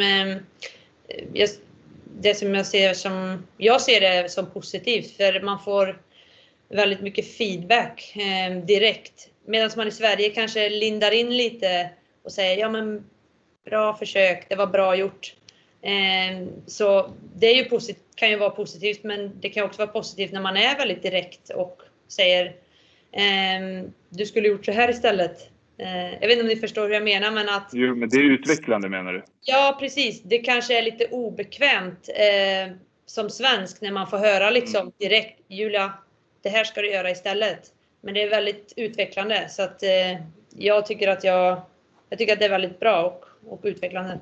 jag ser det som positivt, för man får väldigt mycket feedback direkt. Medan man i Sverige kanske lindar in lite och säger ja men bra försök, det var bra gjort. Så det är ju kan ju vara positivt, men det kan också vara positivt när man är väldigt direkt och säger du skulle gjort så här istället. Jag vet inte om ni förstår hur jag menar, men att... Jo, men det är utvecklande menar du? Ja, precis. Det kanske är lite obekvämt som svensk när man får höra liksom direkt Julia, det här ska du göra istället. Men det är väldigt utvecklande, så att jag tycker att det är väldigt bra och utvecklande.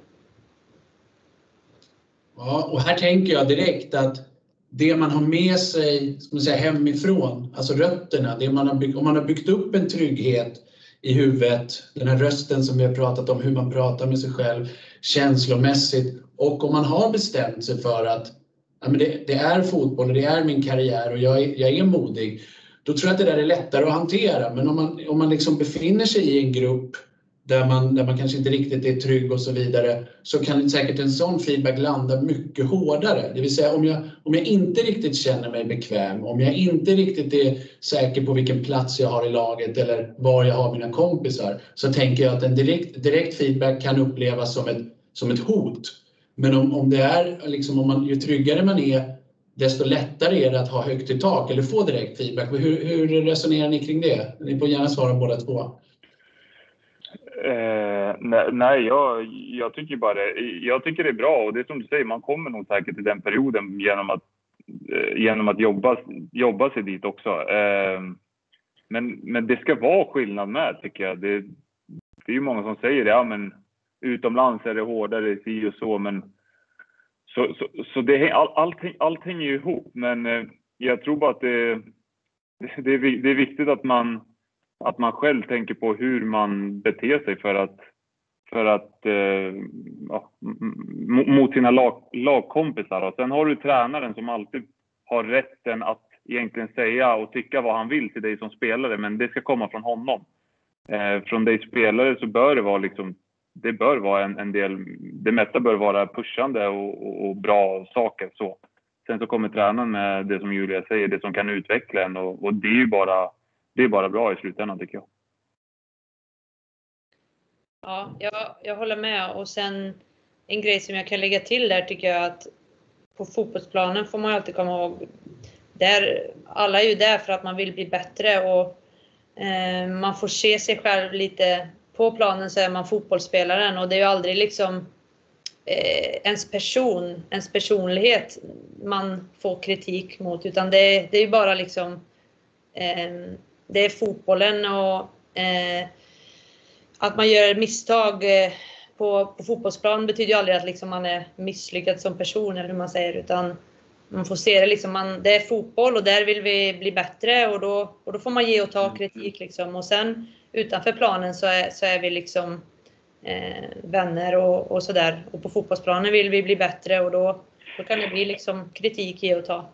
Ja, och här tänker jag direkt att det man har med sig, ska man säga, hemifrån, alltså rötterna, om man har byggt upp en trygghet i huvudet, den här rösten som vi har pratat om, hur man pratar med sig själv känslomässigt, och om man har bestämt sig för att ja, men det är fotboll och det är min karriär och jag är modig, då tror jag att det där är lättare att hantera. Men om man liksom befinner sig i en grupp där man kanske inte riktigt är trygg och så vidare, så kan säkert en sån feedback landa mycket hårdare. Det vill säga om jag inte riktigt känner mig bekväm, om jag inte riktigt är säker på vilken plats jag har i laget eller var jag har mina kompisar, så tänker jag att en direkt feedback kan upplevas som ett hot. Men om det är liksom, ju tryggare man är, desto lättare är det att ha högt i tak eller få direkt feedback. Hur resonerar ni kring det? Ni får gärna svara båda två. Nej, jag tycker bara jag tycker det är bra, och det är som du säger, man kommer nog säkert i den perioden genom att jobba sig dit också. Men det ska vara skillnad med, tycker jag. Det är ju många som säger det, ja men utomlands är det hårdare, si och så, men så det allting är ju ihop, men jag tror bara att det är viktigt att man själv tänker på hur man beter sig för att mot sina lagkompisar. Och sen har du tränaren som alltid har rätten att egentligen säga och tycka vad han vill till dig som spelare, men det ska komma från honom. Från dig spelare så bör det vara liksom, det bör vara en del, det mesta bör vara pushande och bra saker så. Sen så kommer tränaren med det som Julia säger, det som kan utveckla en, och det är ju bara bra i slutändan, tycker jag. Ja, jag håller med. Och sen en grej som jag kan lägga till där, tycker jag, att på fotbollsplanen får man alltid komma ihåg, alla är ju där för att man vill bli bättre, och man får se sig själv lite på planen, så är man fotbollsspelaren, och det är ju aldrig liksom ens personlighet man får kritik mot, utan det är ju bara liksom det är fotbollen, och att man gör misstag på fotbollsplan betyder ju aldrig att liksom man är misslyckad som person, eller hur man säger, utan man får se det liksom, det är fotboll och där vill vi bli bättre, och då får man ge och ta kritik liksom. Och sen utanför planen så är vi liksom vänner och sådär, och på fotbollsplanen vill vi bli bättre, och då kan det bli liksom kritik, ge och ta.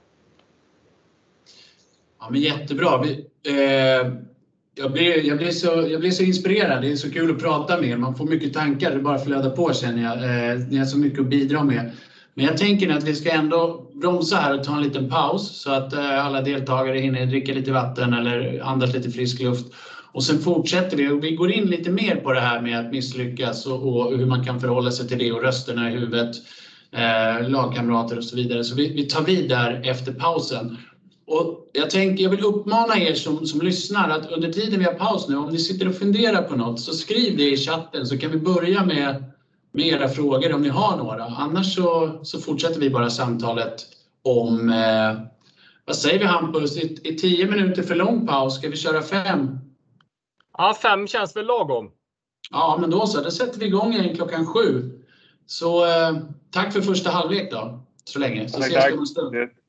Ja, men jättebra. Jag blir så inspirerad. Det är så kul att prata med er. Man får mycket tankar. Det bara flödar på, känner jag. Ni har så mycket att bidra med. Men jag tänker att vi ska ändå bromsa här och ta en liten paus, så att alla deltagare hinner dricka lite vatten eller andas lite frisk luft. Och sen fortsätter vi, och vi går in lite mer på det här med att misslyckas och hur man kan förhålla sig till det, och rösterna i huvudet, lagkamrater och så vidare. Så vi tar vid där efter pausen. Och jag vill uppmana er som lyssnar att under tiden vi har paus nu, om ni sitter och funderar på något, så skriv det i chatten så kan vi börja med era frågor om ni har några. Annars så fortsätter vi bara samtalet om, vad säger vi Hampus, i 10 minuter för lång paus, ska vi köra 5? Ja, 5 känns väl lagom. Ja, men då sätter vi igång igen 7:00. Så tack för första halvlek då, så länge. Så ses vi om en stund.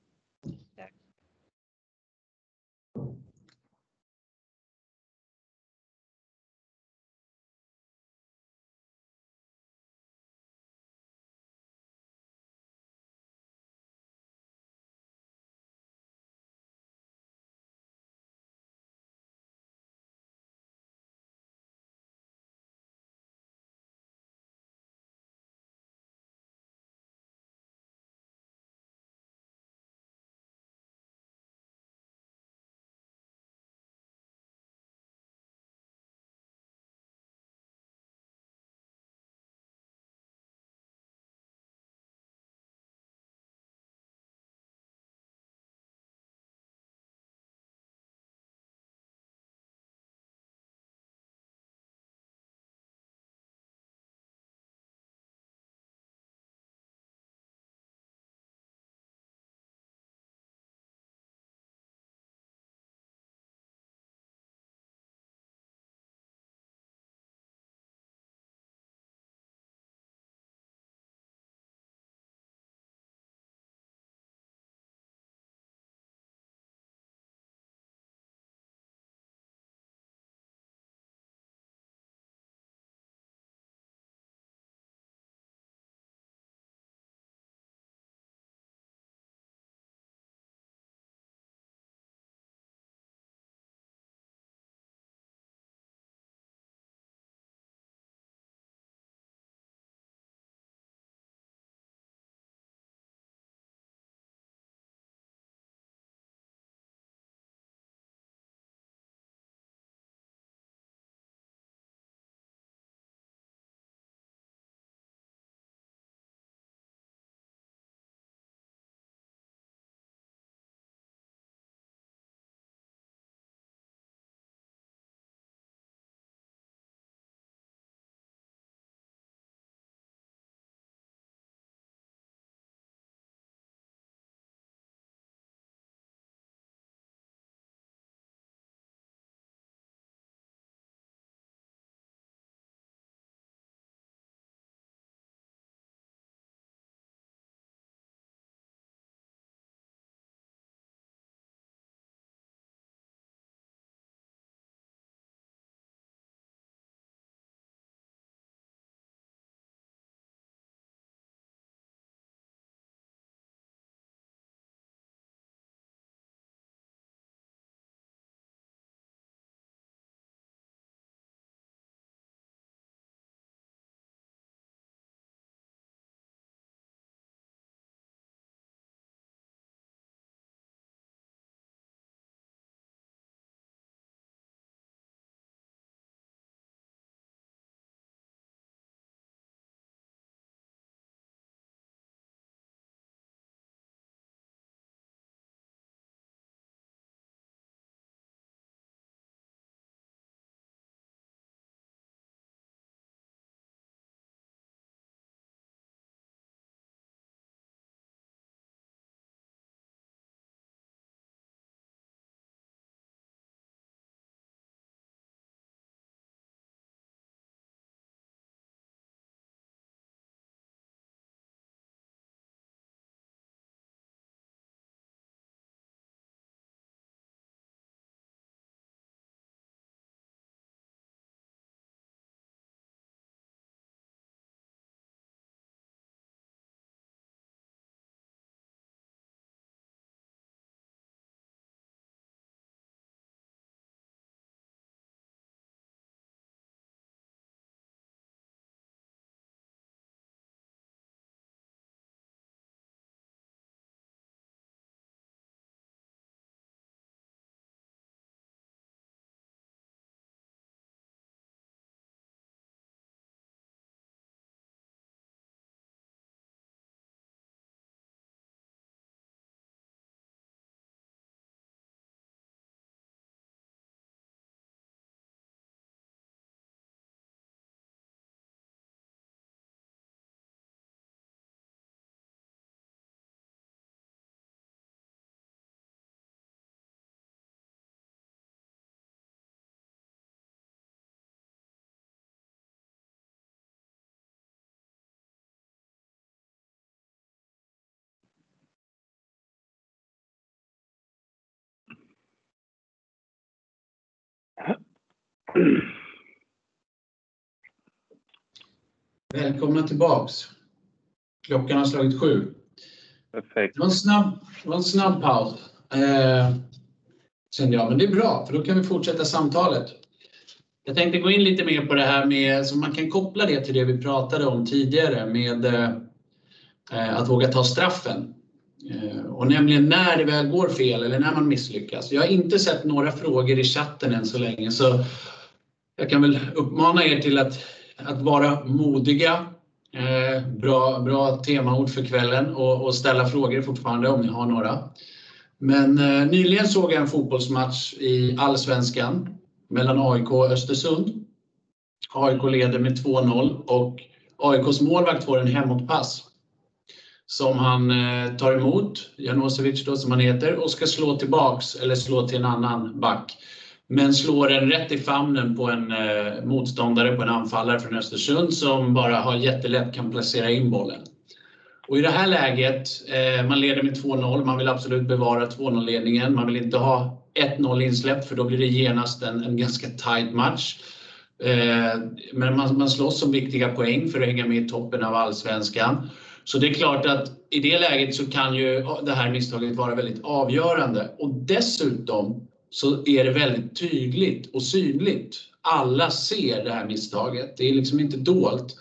Välkomna tillbaks. Klockan har slagit 7. Perfekt. Det var en snabb paus. Kände jag, men det är bra, för då kan vi fortsätta samtalet. Jag tänkte gå in lite mer på det här med, så man kan koppla det till det vi pratade om tidigare med att våga ta straffen. Och nämligen när det väl går fel eller när man misslyckas. Jag har inte sett några frågor i chatten än så länge, så jag kan väl uppmana er till att vara modiga. Bra temaord för kvällen, och ställa frågor fortfarande om ni har några. Men nyligen såg jag en fotbollsmatch i Allsvenskan mellan AIK och Östersund. AIK leder med 2-0 och AIKs målvakt får en hemåtpass som han tar emot, Janosevic då som han heter, och ska slå tillbaks eller slå till en annan back. Men slår den rätt i famnen på en motståndare, på en anfallare från Östersund som bara har jättelätt kan placera in bollen. Och i det här läget, man leder med 2-0, man vill absolut bevara 2-0-ledningen. Man vill inte ha 1-0 insläppt, för då blir det genast en ganska tight match. Men man slåss om viktiga poäng för att hänga med i toppen av Allsvenskan. Så det är klart att i det läget så kan ju det här misstaget vara väldigt avgörande. Och dessutom så är det väldigt tydligt och synligt. Alla ser det här misstaget. Det är liksom inte dolt.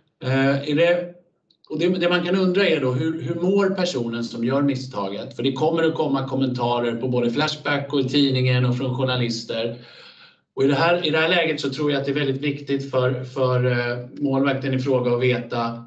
Och det man kan undra är då, hur mår personen som gör misstaget? För det kommer att komma kommentarer på både Flashback och i tidningen och från journalister. Och i det här läget så tror jag att det är väldigt viktigt för målvakten i fråga att veta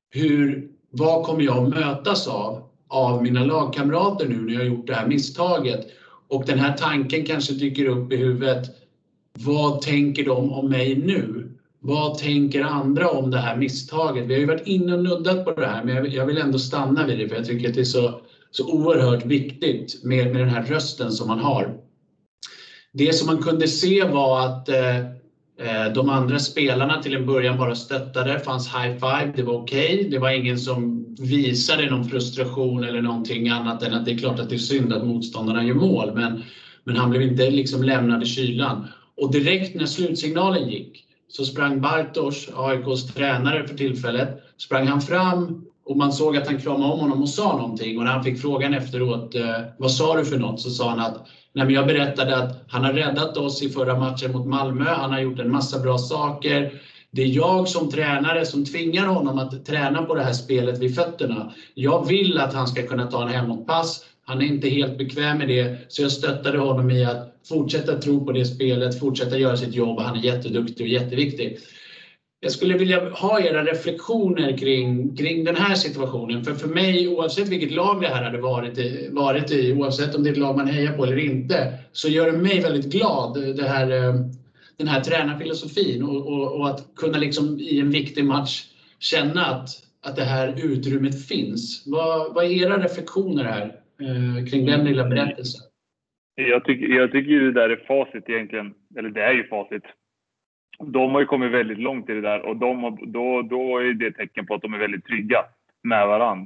vad kommer jag att mötas av mina lagkamrater nu när jag har gjort det här misstaget. Och den här tanken kanske dyker upp i huvudet. Vad tänker de om mig nu? Vad tänker andra om det här misstaget? Vi har ju varit inne och nuddat på det här, men jag vill ändå stanna vid det, för jag tycker att det är så oerhört viktigt med den här rösten som man har. Det som man kunde se var att de andra spelarna till en början bara stöttade, fanns high five, det var okej. Det var ingen som visade någon frustration eller någonting annat än att det är klart att det är synd att motståndarna gör mål, men han blev inte liksom lämnad i kylan. Och direkt när slutsignalen gick så sprang Bartosz, AIKs tränare för tillfället, sprang han fram och man såg att han kramade om honom och sa någonting. Och när han fick frågan efteråt, vad sa du för något? Så sa han att nej, men jag berättade att han har räddat oss i förra matchen mot Malmö. Han har gjort en massa bra saker. Det är jag som tränare som tvingar honom att träna på det här spelet vid fötterna. Jag vill att han ska kunna ta en hemåtpass. Han är inte helt bekväm med det, så jag stöttade honom i att fortsätta tro på det spelet, fortsätta göra sitt jobb. Han är jätteduktig och jätteviktig. Jag skulle vilja ha era reflektioner kring den här situationen. För mig, oavsett vilket lag det här hade varit i, oavsett om det är ett lag man hejar på eller inte, så gör det mig väldigt glad, den här tränarfilosofin. Och att kunna liksom i en viktig match känna att det här utrymmet finns. Vad är era reflektioner här kring den lilla berättelsen? Jag tycker ju det där är facit egentligen. Eller det är ju facit. De har ju kommit väldigt långt i det där. Och då är det ett tecken på att de är väldigt trygga med varann.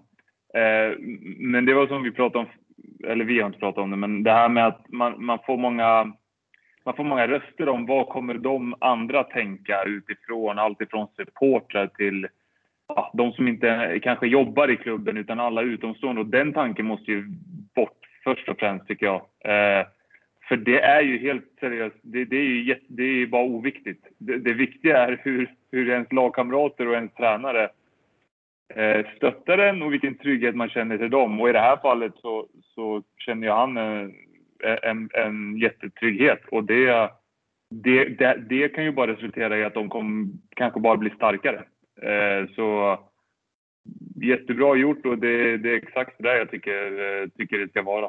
Men det var som vi pratade om. Eller vi har inte pratat om det. Men det här med att man får många röster om vad kommer de andra tänka utifrån. Allt ifrån supportrar till de som inte kanske jobbar i klubben utan alla utomstående. Och den tanken måste ju bort först och främst, tycker jag. För det är ju helt seriöst. Det är ju bara oviktigt. Det viktiga är hur ens lagkamrater och ens tränare stöttar en och vilken trygghet man känner till dem. Och i det här fallet så känner jag han en jättetrygghet. Och det kan ju bara resultera i att de kanske bara bli starkare. Så jättebra gjort, och det är exakt det jag tycker det ska vara.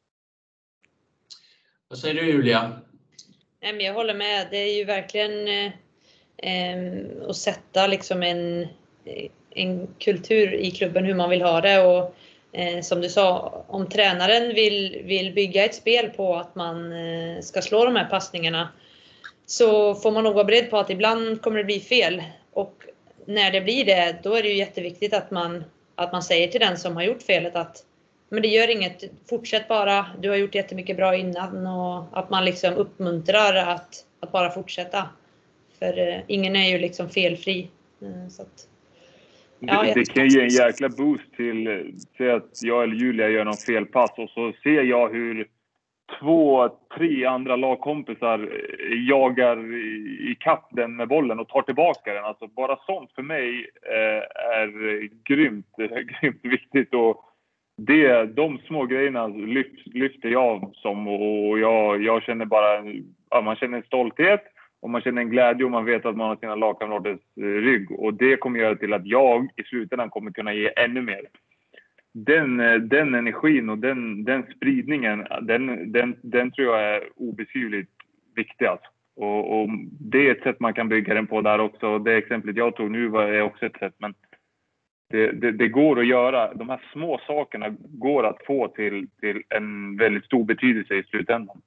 Vad säger du, Julia? Nej, men jag håller med. Det är ju verkligen att sätta liksom en kultur i klubben, hur man vill ha det. Och som du sa, om tränaren vill bygga ett spel på att man ska slå de här passningarna, så får man nog vara beredd på att ibland kommer det bli fel. Och när det blir det, då är det ju jätteviktigt att man säger till den som har gjort felet att men det gör inget. Fortsätt bara. Du har gjort jättemycket bra innan och att man liksom uppmuntrar att bara fortsätta. För ingen är ju liksom felfri. Så att, ja, det kan ge en jäkla boost till att jag eller Julia gör någon felpass och så ser jag hur 2-3 andra lagkompisar jagar i kapp den med bollen och tar tillbaka den. Alltså bara sånt för mig är grymt viktigt, och de små grejerna lyfter jag som, och jag känner bara, man känner en stolthet och man känner en glädje och man vet att man har sina lagkamraters rygg, och det kommer göra till att jag i slutändan kommer kunna ge ännu mer. Den energin och den spridningen, den tror jag är obeskrivligt viktigast. Och det är ett sätt man kan bygga den på där också. Det exemplet jag tog nu är också ett sätt, men det går att göra. De här små sakerna går att få till en väldigt stor betydelse i slutändan.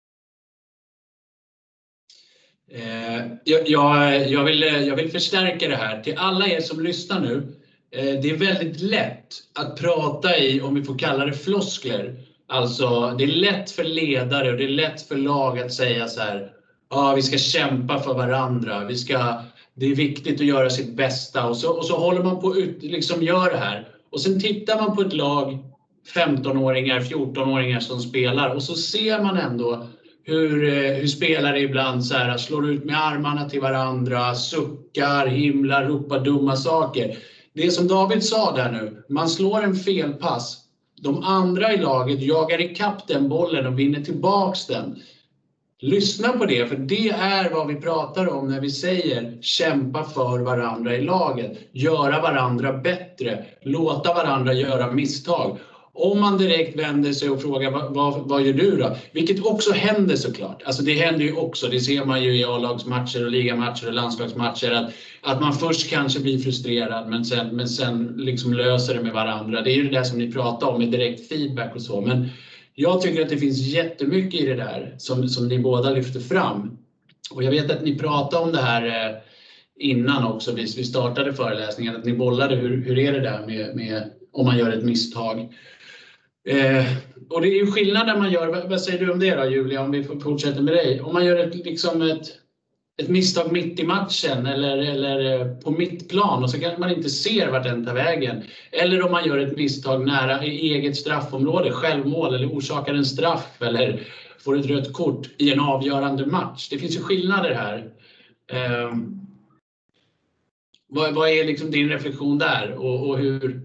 Jag vill förstärka det här till alla er som lyssnar nu. Det är väldigt lätt att prata i, om vi får kalla det, floskler. Alltså det är lätt för ledare och det är lätt för lag att säga så här: vi ska kämpa för varandra, det är viktigt att göra sitt bästa, och så håller man på att liksom gör det här. Och sen tittar man på ett lag 15-åringar, 14-åringar som spelar, och så ser man ändå hur spelare ibland så här slår ut med armarna till varandra, suckar, himlar, ropar dumma saker. Det som David sa där nu, man slår en felpass, de andra i laget jagar ikapp den bollen och vinner tillbaks den. Lyssna på det, för det är vad vi pratar om när vi säger kämpa för varandra i laget. Göra varandra bättre, låta varandra göra misstag. Om man direkt vänder sig och frågar vad gör du då? Vilket också händer såklart. Alltså det händer ju också, det ser man ju i A-lagsmatcher och ligamatcher och landslagsmatcher, att man först kanske blir frustrerad men sen liksom löser det med varandra. Det är ju det där som ni pratar om med direkt feedback och så. Men jag tycker att det finns jättemycket i det där som ni båda lyfter fram. Och jag vet att ni pratade om det här innan också, vi startade föreläsningen, att ni bollade hur är det där med om man gör ett misstag. Och det är ju skillnad när man gör, vad säger du om det då Julia, om vi fortsätter med dig? Om man gör ett misstag mitt i matchen eller på mittplan och så kanske man inte ser vart den tar vägen. Eller om man gör ett misstag nära i eget straffområde, självmål, eller orsakar en straff eller får ett rött kort i en avgörande match. Det finns ju skillnader här. Vad är liksom din reflektion där och hur?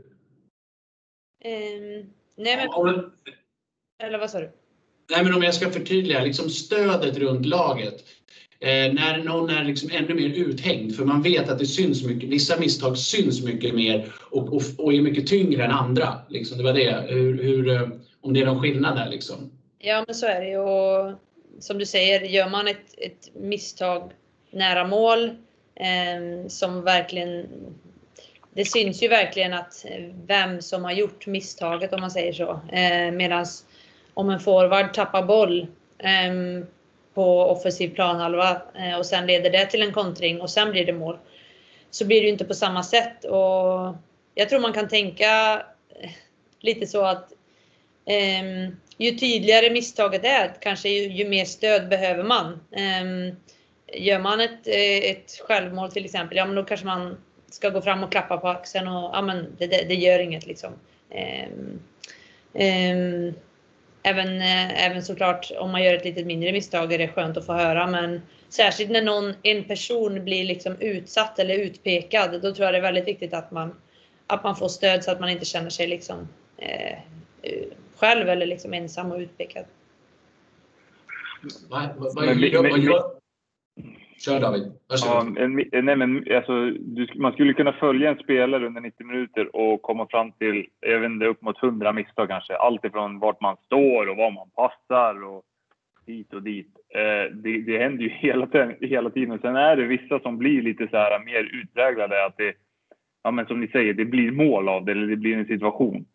Nej, men, eller vad sa du? Nej, men om jag ska förtydliga, liksom stödet runt laget. När någon är liksom ännu mer uthängd, för man vet att det syns mycket, vissa misstag syns mycket mer och är mycket tyngre än andra. Liksom, det var det. Om det är någon skillnad där liksom. Ja, men så är det. Och som du säger, gör man ett misstag nära mål som verkligen... Det syns ju verkligen att vem som har gjort misstaget, om man säger så. Medan om en forward tappar boll på offensiv planhalva och sen leder det till en kontring och sen blir det mål, så blir det ju inte på samma sätt. Och jag tror man kan tänka lite så att ju tydligare misstaget är, kanske ju mer stöd behöver man. Gör man ett självmål till exempel, ja men då kanske man ska gå fram och klappa på axeln och ja men det gör inget liksom. Även såklart om man gör ett litet mindre misstag är det skönt att få höra, men särskilt när en person blir liksom utsatt eller utpekad, då tror jag det är väldigt viktigt att man får stöd så att man inte känner sig liksom själv eller liksom ensam och utpekad. Kör David. Man skulle kunna följa en spelare under 90 minuter och komma fram till, jag vet inte, upp mot 100 misstag kanske. Allt ifrån vart man står och var man passar och hit och dit. Det händer ju hela tiden. Sen är det vissa som blir lite så här mer utpräglade, att det, ja men som ni säger, det blir mål av det eller det blir en situation.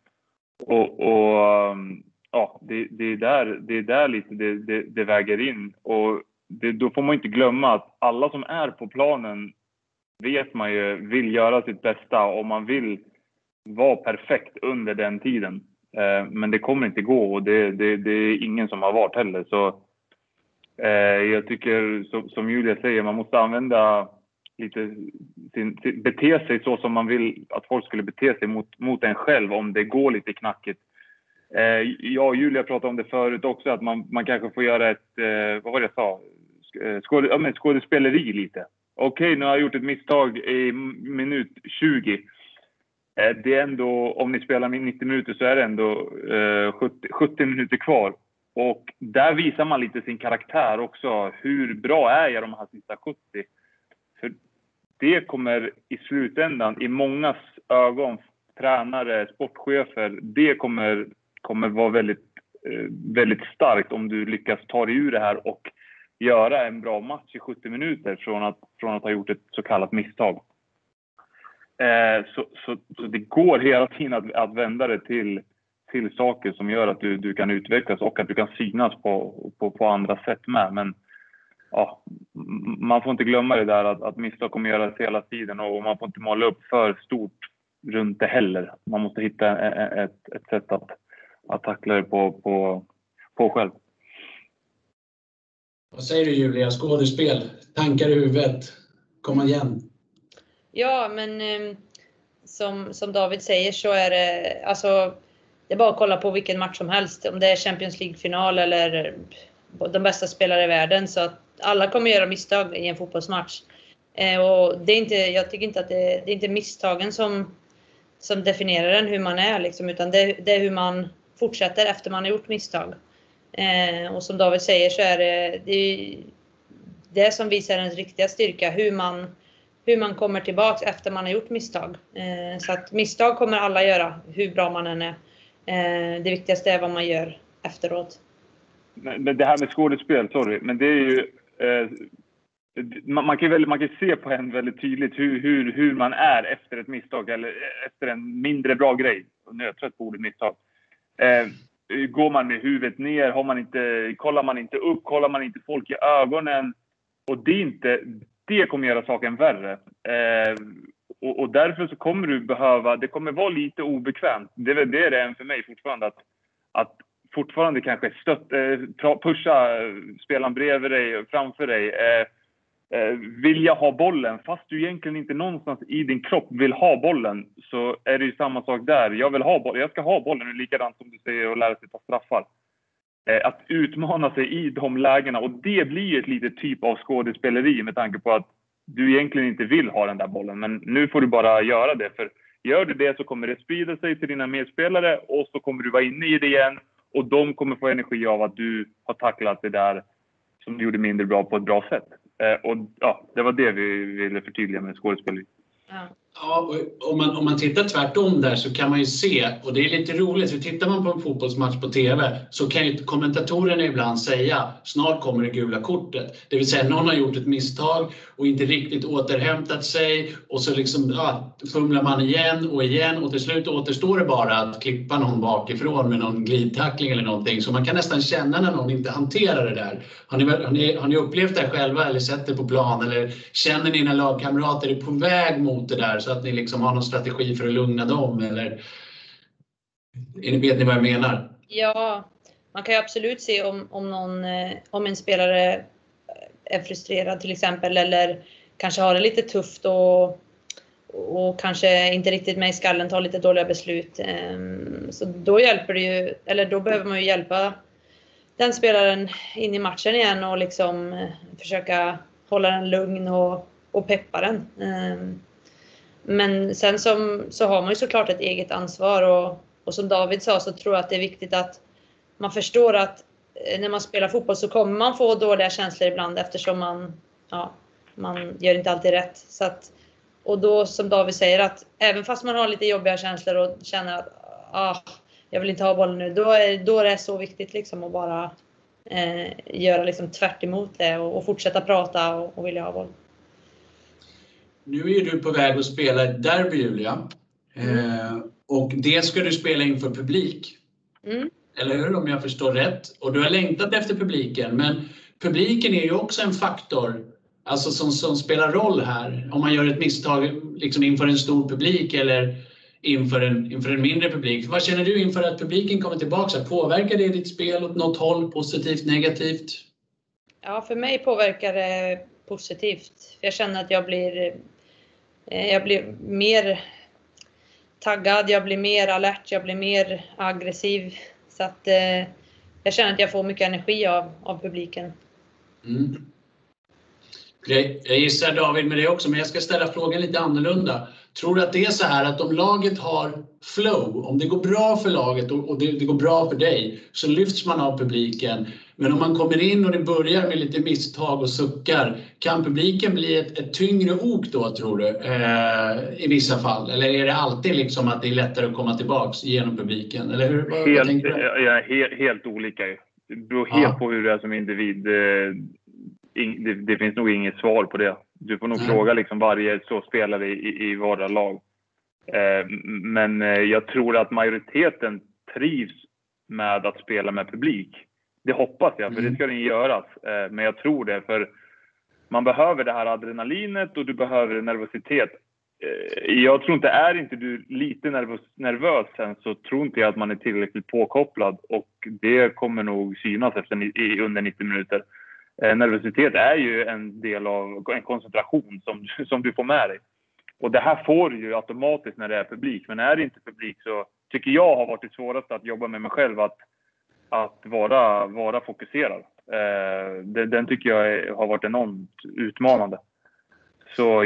Det är där lite det väger in. Och då får man inte glömma att alla som är på planen vet man ju vill göra sitt bästa och man vill vara perfekt under den tiden. Men det kommer inte gå och det är ingen som har varit heller. Så jag tycker som Julia säger, man måste använda lite bete sig så som man vill att folk skulle bete sig mot en själv om det går lite knackigt. Jag och Julia pratade om det förut också, att man kanske får göra ett, vad var det jag sa? Skådespeleri lite. Okej, nu har jag gjort ett misstag i minut 20. Det är ändå, om ni spelar med 90 minuter så är det ändå 70 minuter kvar. Och där visar man lite sin karaktär också. Hur bra är jag de här sista 70? För det kommer i slutändan, i mångas ögon, tränare, sportchefer, det kommer vara väldigt, väldigt starkt om du lyckas ta dig ur det här och göra en bra match i 70 minuter från att ha gjort ett så kallat misstag. Så det går hela tiden att vända det till saker som gör att du kan utvecklas och att du kan synas på andra sätt med. Men ja, man får inte glömma det där att misstag kommer göras hela tiden och man får inte måla upp för stort runt det heller. Man måste hitta ett sätt att tackla det på själv. Vad säger du Julia? Skådespel? Tankar i huvudet? Kom igen. Ja, men som David säger så är det, alltså, det är bara att kolla på vilken match som helst. Om det är Champions League-final eller de bästa spelare i världen. Så att alla kommer göra misstag i en fotbollsmatch. Och det är inte, jag tycker inte att det är inte misstagen som definierar en hur man är. Liksom, utan det är hur man fortsätter efter man har gjort misstag. Och som David säger så är det som visar ens riktiga styrka. Hur man kommer tillbaka efter man har gjort misstag. Så att misstag kommer alla göra, hur bra man än är. Det viktigaste är vad man gör efteråt. Men det här med skådespel, sorry. Men det är ju... Man kan se på en väldigt tydligt hur man är efter ett misstag. Eller efter en mindre bra grej. Nu är jag trött på ordet misstag. Går man med huvudet ner? Kollar man inte upp? Kollar man inte folk i ögonen? Och det kommer göra saken värre. Och därför så kommer du behöva... Det kommer vara lite obekvämt. Det är det för mig fortfarande. Att fortfarande kanske pusha spelaren bredvid dig, framför dig. Vilja ha bollen. Fast du egentligen inte någonstans i din kropp vill ha bollen. Så är det ju samma sak där. Jag ska ha bollen. Det är likadant som du säger och lära sig ta straffar. Att utmana sig i de lägena. Och det blir ju ett litet typ av skådespeleri med tanke på att du egentligen inte vill ha den där bollen. Men nu får du bara göra det. För gör du det så kommer det sprida sig till dina medspelare. Och så kommer du vara inne i det igen. Och de kommer få energi av att du har tacklat det där som du gjorde mindre bra på ett bra sätt. Och ja, det var det vi ville förtydliga med skådespeleri. Ja, om man tittar tvärtom där så kan man ju se, och det är lite roligt, för tittar man på en fotbollsmatch på TV så kan ju kommentatorerna ibland säga snart kommer det gula kortet. Det vill säga någon har gjort ett misstag och inte riktigt återhämtat sig och så liksom fumlar man igen och till slut återstår det bara att klippa någon bakifrån med någon glidtackling eller någonting. Så man kan nästan känna när någon inte hanterar det där. Har ni upplevt det själva eller sett det på plan eller känner ni när lagkamrater är på väg mot det där så att ni liksom har någon strategi för att lugna dem eller vet ni vad jag menar? Ja, man kan ju absolut se om en spelare är frustrerad till exempel eller kanske har det lite tufft och kanske inte riktigt med i skallen, tar lite dåliga beslut. Så då hjälper det ju, eller då behöver man ju hjälpa den spelaren in i matchen igen och liksom försöka hålla den lugn och peppa den. Men sen så har man ju såklart ett eget ansvar och som David sa så tror jag att det är viktigt att man förstår att när man spelar fotboll så kommer man få dåliga känslor ibland eftersom man gör inte alltid rätt. Så att, och då som David säger att även fast man har lite jobbiga känslor och känner att jag vill inte ha bollen nu, då är det så viktigt liksom att bara göra liksom tvärt emot det och fortsätta prata och vilja ha boll. Nu är du på väg att spela ett derby, Julia. Och det ska du spela inför publik. Eller hur, om jag förstår rätt. Och du har längtat efter publiken. Men publiken är ju också en faktor alltså som spelar roll här. Om man gör ett misstag liksom inför en stor publik eller inför en mindre publik. Vad känner du inför att publiken kommer tillbaka? Påverkar det ditt spel åt något håll, positivt, negativt? Ja, för mig påverkar det positivt. Jag känner att jag blir mer taggad, jag blir mer alert, jag blir mer aggressiv. Så att jag känner att jag får mycket energi av publiken. Mm. Jag gissar David med det också, men jag ska ställa frågan lite annorlunda. Tror du att det är så här att om laget har flow, om det går bra för laget och det går bra för dig, så lyfts man av publiken. Men om man kommer in och det börjar med lite misstag och suckar, kan publiken bli ett tyngre ok då, tror du, i vissa fall? Eller är det alltid liksom att det är lättare att komma tillbaks genom publiken? Eller hur? Vad tänker du? Ja, helt olika. Det beror helt på hur du är som individ. Det finns nog inget svar på det. Du får nog fråga liksom varje så spelare i våra lag. Men jag tror att majoriteten trivs med att spela med publik. Det hoppas jag, för det ska den göras. Men jag tror det, för man behöver det här adrenalinet och du behöver nervositet. Jag tror inte, är inte du lite nervös sen, så tror inte jag att man är tillräckligt påkopplad. Och det kommer nog synas under 90 minuter. Nervositet är ju en del av en koncentration som du får med dig. Och det här får du ju automatiskt när det är publik. Men är det inte publik, så tycker jag har varit det svåraste att jobba med mig själv. Att vara fokuserad. Den tycker jag har varit enormt utmanande. Så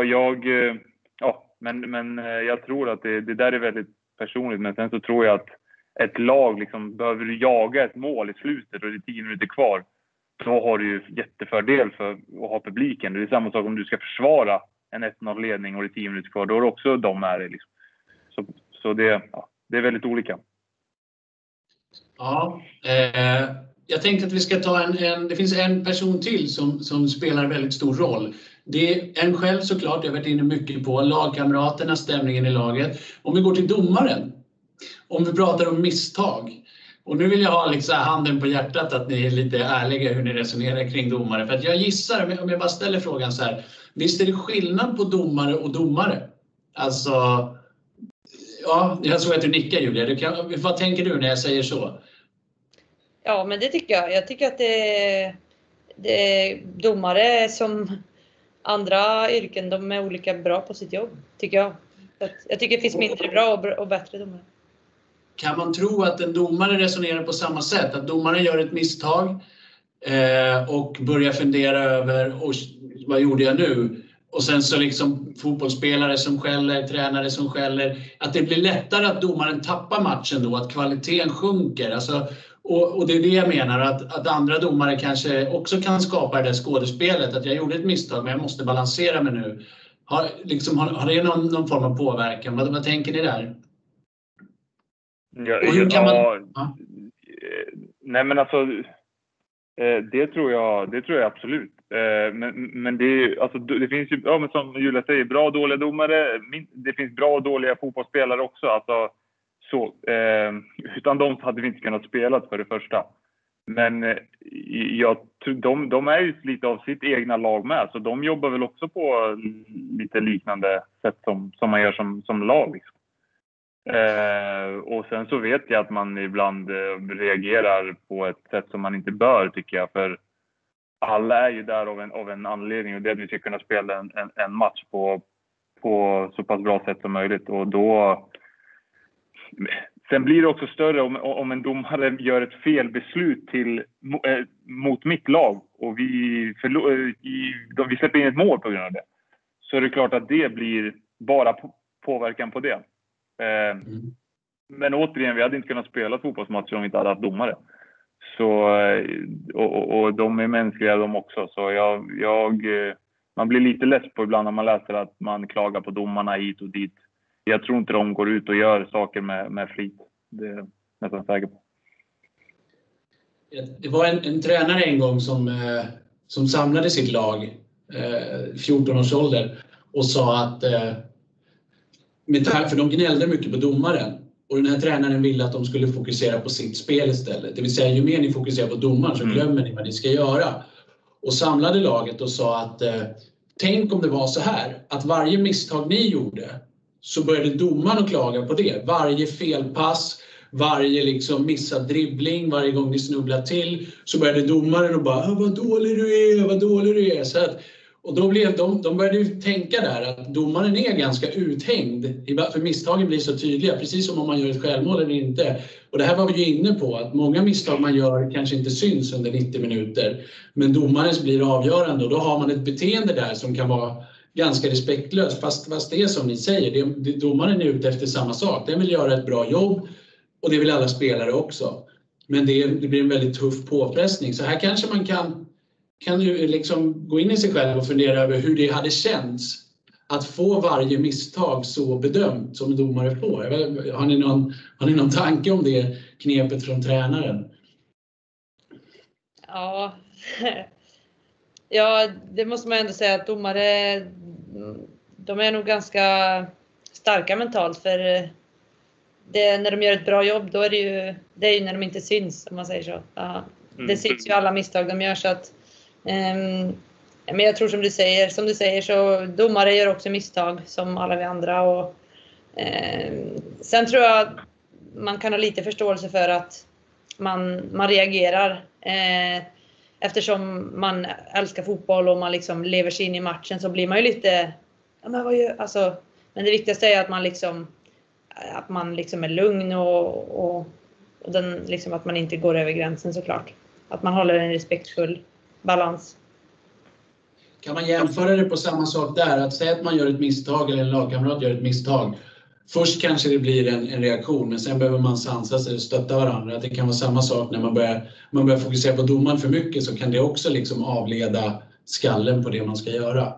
men jag tror att det där är väldigt personligt. Men sen så tror jag att ett lag liksom behöver jaga ett mål i slutet och det är 10 minuter kvar. Då har du ju jättefördel för att ha publiken. Det är samma sak om du ska försvara en 1-0-ledning och det är 10 minuter kvar. Då är det också de här liksom. Så det är väldigt olika. Ja, jag tänkte att vi ska ta det finns en person till som spelar väldigt stor roll. Det är en själv såklart, jag har varit inne mycket på lagkamraterna, stämningen i laget. Om vi går till domaren, om vi pratar om misstag. Och nu vill jag ha liksom handen på hjärtat att ni är lite ärliga hur ni resonerar kring domare. För att jag gissar, om jag bara ställer frågan så här. Visst är det skillnad på domare och domare? Alltså, ja, jag såg att du nickar Julia. Vad tänker du när jag säger så? Ja, men det tycker jag. Jag tycker att det är domare som andra yrken, de är olika bra på sitt jobb, tycker jag. Jag tycker det finns mindre bra och bättre domare. Kan man tro att en domare resonerar på samma sätt? Att domaren gör ett misstag och börjar fundera över vad gjorde jag nu? Och sen så liksom fotbollsspelare som skäller, tränare som skäller. Att det blir lättare att domaren tappar matchen då, att kvaliteten sjunker. Alltså, och det är det jag menar, att andra domare kanske också kan skapa det där skådespelet. Att jag gjorde ett misstag men jag måste balansera mig nu. Har det någon form av påverkan? Vad tänker ni där? Och hur kan man... Nej men alltså, det tror jag absolut. Men det finns ju, men som Julia säger, bra och dåliga domare. Det finns bra och dåliga fotbollsspelare också. Alltså, utan dem hade vi inte kunnat spela för det första. Men de är ju lite av sitt egna lag med. Så de jobbar väl också på lite liknande sätt som man gör som lag. Liksom. Och sen så vet jag att man ibland reagerar på ett sätt som man inte bör, tycker jag. För alla är ju där av en anledning. Och det är att vi ska kunna spela en match på så pass bra sätt som möjligt. Och då... Sen blir det också större om en domare gör ett felbeslut mot mitt lag och vi släpper in ett mål på grund av det. Så är det klart att det blir bara påverkan på det. Men återigen, vi hade inte kunnat spela fotbollsmatcher om vi inte hade haft domare. Så, och de är mänskliga de också. Så man blir lite less på ibland när man läser att man klagar på domarna hit och dit. Jag tror inte de går ut och gör saker med flit. Det är jag nästan säker på. Det var en tränare en gång som samlade sitt lag 14 års ålder och sa att för de gnällde mycket på domaren. Och den här tränaren ville att de skulle fokusera på sitt spel istället. Det vill säga, ju mer ni fokuserar på domaren så glömmer ni vad ni ska göra. Och samlade laget och sa att tänk om det var så här. Att varje misstag ni gjorde, så började domaren att klaga på det. Varje felpass, varje liksom missad dribbling, varje gång ni snubblar till, så började domaren och bara vad dålig du är. Så att, och då blev de började ju tänka där att domaren är ganska uthängd, för misstagen blir så tydliga, precis som om man gör ett självmål eller inte. Och det här var vi ju inne på, att många misstag man gör kanske inte syns under 90 minuter, men domarens blir avgörande, och då har man ett beteende där som kan vara ganska respektlöst, fast det är som ni säger, domaren är ute efter samma sak. Den vill göra ett bra jobb, och det vill alla spelare också. Men det blir en väldigt tuff påfrestning. Så här kanske man kan ju liksom gå in i sig själv och fundera över hur det hade känts att få varje misstag så bedömt som domare får. Har ni någon tanke om det knepet från tränaren? Ja, det måste man ändå säga att domare, de är nog ganska starka mentalt, för när de gör ett bra jobb, då är det är ju när de inte syns, om man säger så. Det syns ju alla misstag de gör, så att men jag tror som du säger så domare gör också misstag som alla vi andra, och sen tror jag man kan ha lite förståelse för att man reagerar eftersom man älskar fotboll och man liksom lever sig in i matchen, så blir man ju lite men det viktigaste är att man liksom är lugn och den liksom att man inte går över gränsen, såklart. Att man håller en respektfull balans. Kan man jämföra det på samma sak där? Att säga att man gör ett misstag eller en lagkamrat gör ett misstag. Först kanske det blir en reaktion, men sen behöver man sansa sig och stötta varandra. Att det kan vara samma sak när man börjar fokusera på domaren för mycket, så kan det också liksom avleda skallen på det man ska göra.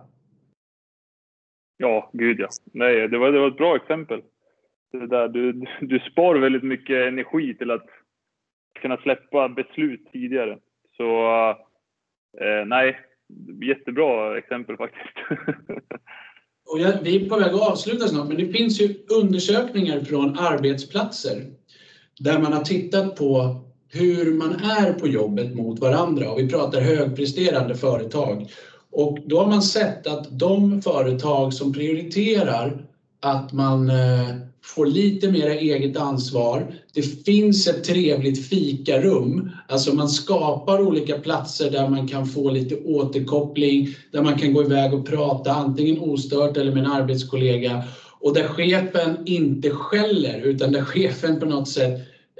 Ja, gud ja. Nej, det var ett bra exempel. Det där, du spar väldigt mycket energi till att kunna släppa beslut tidigare. Så nej, jättebra exempel faktiskt. Och vi är på väg att avsluta snart, men det finns ju undersökningar från arbetsplatser där man har tittat på hur man är på jobbet mot varandra, och vi pratar högpresterande företag. Och då har man sett att de företag som prioriterar att man får lite mer eget ansvar, det finns ett trevligt fikarum, alltså man skapar olika platser där man kan få lite återkoppling, där man kan gå iväg och prata antingen ostört eller med en arbetskollega, och där chefen inte skäller, utan där chefen på något sätt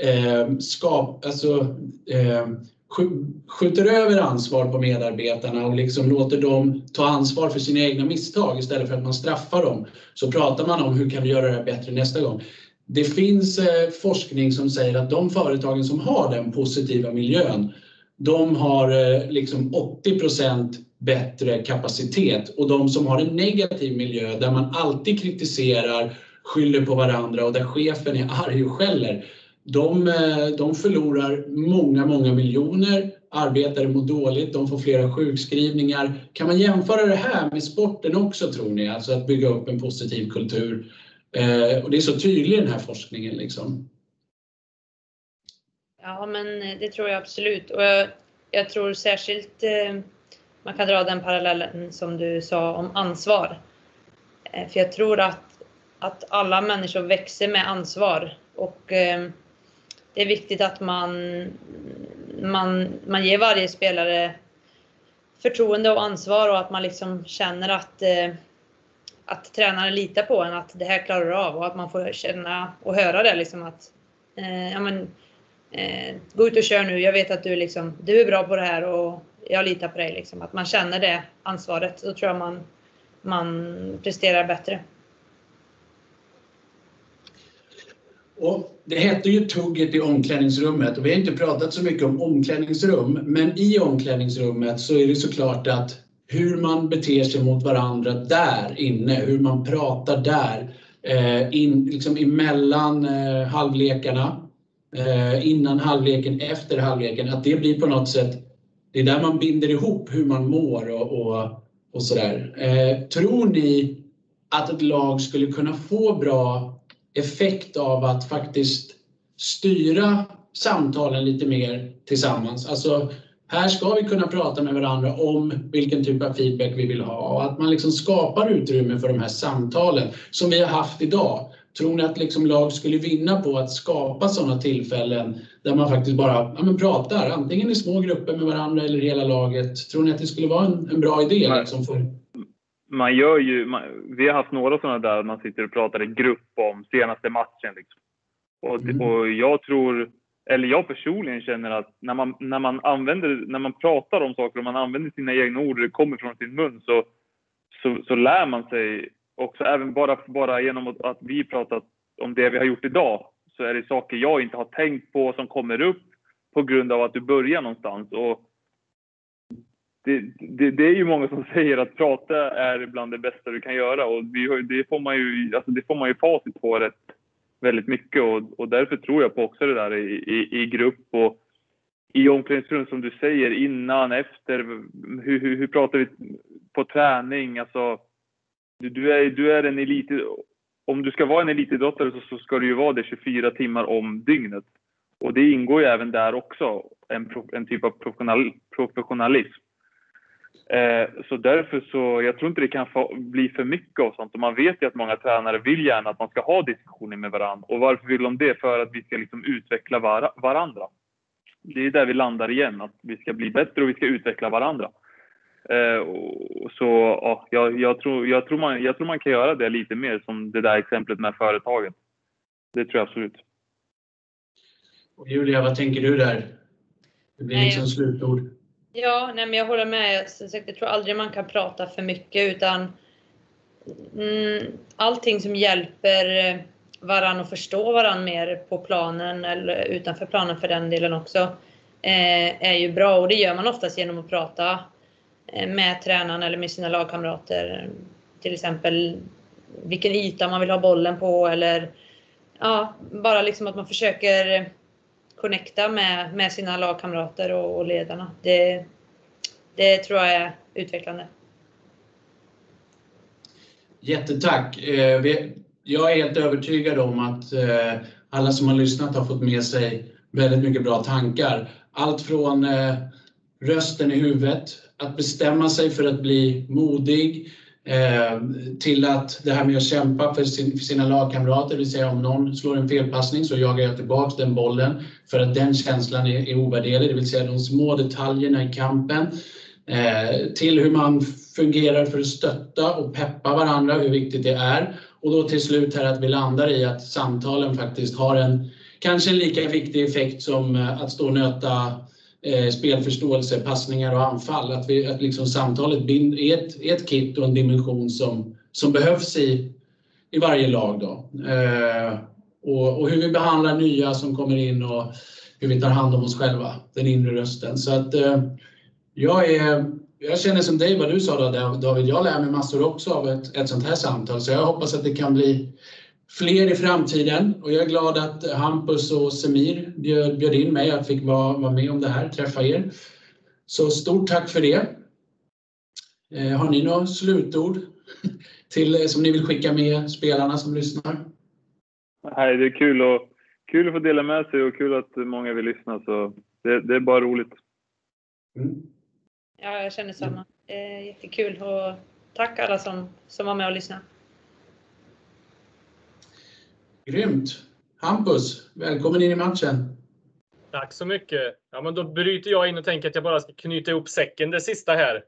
skjuter över ansvar på medarbetarna och liksom låter dem ta ansvar för sina egna misstag istället för att man straffar dem. Så pratar man om hur kan vi göra det bättre nästa gång. Det finns forskning som säger att de företagen som har den positiva miljön, de har liksom 80% bättre kapacitet, och de som har en negativ miljö där man alltid kritiserar, skyller på varandra och där chefen är arg och skäller, de förlorar många miljoner, arbetare mår dåligt, de får flera sjukskrivningar. Kan man jämföra det här med sporten också, tror ni? Alltså att bygga upp en positiv kultur. Och det är så tydligt i den här forskningen liksom. Ja, men det tror jag absolut. Och jag tror särskilt man kan dra den parallellen som du sa om ansvar. För jag tror att alla människor växer med ansvar. Och det är viktigt att man ger varje spelare förtroende och ansvar, och att man liksom känner att tränaren litar på en, att det här klarar du av, och att man får känna och höra det liksom att gå ut och kör nu, jag vet att du är bra på det här och jag litar på dig liksom. Att man känner det ansvaret, då tror jag man presterar bättre. Och det heter ju tugget i omklädningsrummet, och vi har inte pratat så mycket om omklädningsrum, men i omklädningsrummet så är det såklart att hur man beter sig mot varandra där inne, hur man pratar där, liksom emellan halvlekarna, innan halvleken, efter halvleken, att det blir på något sätt, det är där man binder ihop hur man mår och sådär. Tror ni att ett lag skulle kunna få bra effekt av att faktiskt styra samtalen lite mer tillsammans? Alltså här ska vi kunna prata med varandra om vilken typ av feedback vi vill ha. Och att man liksom skapar utrymme för de här samtalen som vi har haft idag. Tror ni att liksom lag skulle vinna på att skapa sådana tillfällen där man faktiskt bara pratar, antingen i små grupper med varandra eller hela laget? Tror ni att det skulle vara en bra idé? Liksom för... Vi har haft några sådana där man sitter och pratar i grupp om senaste matchen. Liksom. Och jag personligen känner att när man pratar om saker och man använder sina egna ord och det kommer från sin mun så lär man sig också, även bara genom att vi pratat om det vi har gjort idag, så är det saker jag inte har tänkt på som kommer upp på grund av att du börjar någonstans. Och det är ju många som säger att prata är bland det bästa du kan göra, och det får man ju facit på rätt väldigt mycket, och därför tror jag på också det där i grupp och i omklädningsrum som du säger, innan, efter, hur pratar vi på träning, alltså du är en elit. Om du ska vara en elitidrottare så ska du ju vara det 24 timmar om dygnet, och det ingår ju även där också en typ av professionalism. Så därför så, jag tror inte det kan bli för mycket av sånt. Och man vet ju att många tränare vill gärna att man ska ha diskussioner med varandra. Och varför vill de det? För att vi ska liksom utveckla varandra. Det är där vi landar igen. Att vi ska bli bättre och vi ska utveckla varandra. Så ja, jag tror man kan göra det lite mer, som det där exemplet med företaget. Det tror jag absolut. Och Julia, vad tänker du där? Det blir liksom slutord. Ja, men jag håller med. Jag tror aldrig man kan prata för mycket, utan allting som hjälper varann att förstå varann mer på planen eller utanför planen för den delen också är ju bra. Och det gör man oftast genom att prata med tränaren eller med sina lagkamrater. Till exempel vilken yta man vill ha bollen på, eller bara liksom att man försöker connecta med sina lagkamrater och ledarna. Det tror jag är utvecklande. Jättetack. Jag är helt övertygad om att alla som har lyssnat har fått med sig väldigt mycket bra tankar. Allt från rösten i huvudet, att bestämma sig för att bli modig, till att det här med att kämpa för sina lagkamrater, det vill säga om någon slår en felpassning så jagar jag tillbaka den bollen, för att den känslan är ovärderlig, det vill säga de små detaljerna i kampen, till hur man fungerar för att stötta och peppa varandra, hur viktigt det är, och då till slut här att vi landar i att samtalen faktiskt har kanske en lika viktig effekt som att stå och nöta spelförståelse, passningar och anfall. Att liksom samtalet är ett kit och en dimension som behövs i varje lag då. Och hur vi behandlar nya som kommer in och hur vi tar hand om oss själva, den inre rösten. Så att jag känner som dig, vad du sa då, David, jag lär mig massor också av ett sånt här samtal. Så jag hoppas att det kan bli fler i framtiden, och jag är glad att Hampus och Semir bjöd in mig att fick vara med om det här, träffa er. Så stort tack för det. Har ni några slutord som ni vill skicka med spelarna som lyssnar? Nej, det är kul att få dela med sig, och kul att många vill lyssna, så det är bara roligt. Ja, jag känner samma. Jättekul, och tack alla som var med och lyssnade. Grymt. Hampus, välkommen in i matchen. Tack så mycket. Ja, men då bryter jag in och tänker att jag bara ska knyta ihop säcken det sista här.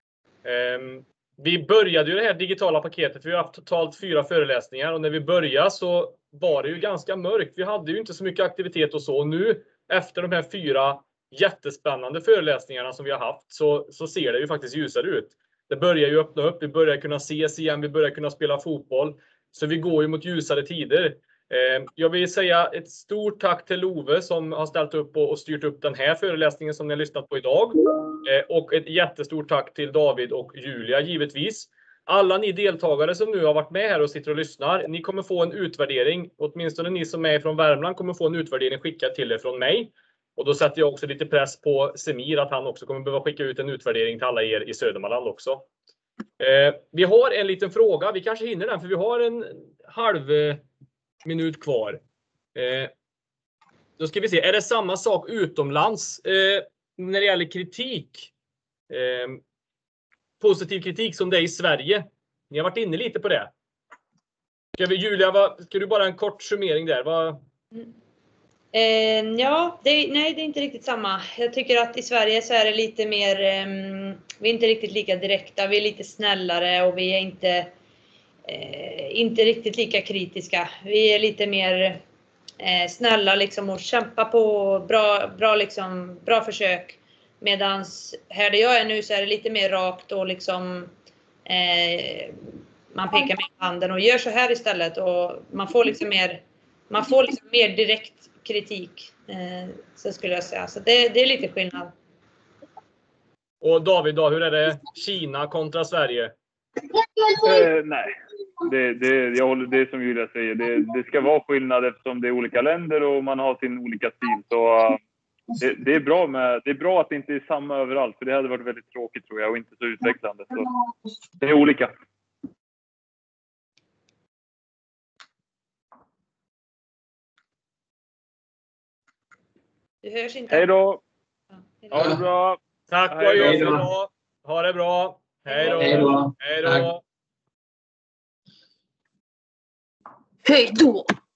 Vi började ju det här digitala paketet. Vi har haft totalt 4 föreläsningar, och när vi började så var det ju ganska mörkt. Vi hade ju inte så mycket aktivitet och så. Och nu efter de här 4 jättespännande föreläsningarna som vi har haft så ser det ju faktiskt ljusare ut. Det börjar ju öppna upp. Vi börjar kunna ses igen. Vi börjar kunna spela fotboll. Så vi går ju mot ljusare tider. Jag vill säga ett stort tack till Love som har ställt upp och styrt upp den här föreläsningen som ni har lyssnat på idag. Och ett jättestort tack till David och Julia givetvis. Alla ni deltagare som nu har varit med här och sitter och lyssnar, ni kommer få en utvärdering. Åtminstone ni som är från Värmland kommer få en utvärdering skickad till er från mig. Och då sätter jag också lite press på Semir att han också kommer behöva skicka ut en utvärdering till alla er i Södermanland också. Vi har en liten fråga. Vi kanske hinner den, för vi har en halv minut kvar. Då ska vi se. Är det samma sak utomlands? när det gäller kritik. Positiv kritik som det är i Sverige. Ni har varit inne lite på det. Julia, ska du bara en kort summering där? Ja, det är inte riktigt samma. Jag tycker att i Sverige så är det lite mer, vi är inte riktigt lika direkta, vi är lite snällare och vi är inte riktigt lika kritiska. Vi är lite mer snälla liksom och kämpa på bra försök. Medans här där jag är nu så är det lite mer rakt och liksom man pekar med handen och gör så här istället och man får liksom mer direkt kritik, så skulle jag säga. Så det är lite skillnad. Och David då, hur är det Kina kontra Sverige? Nej, jag håller det som Julia säger. Det ska vara skillnad eftersom det är olika länder och man har sin olika stil. Så det är bra att det inte är samma överallt. För det hade varit väldigt tråkigt tror jag och inte så utvecklande. Så det är olika. Du hörs inte. Hej då! Ha det bra! Tack och adjö för idag! Ha det bra! Hej då! Hej då! Hej då! Hej då!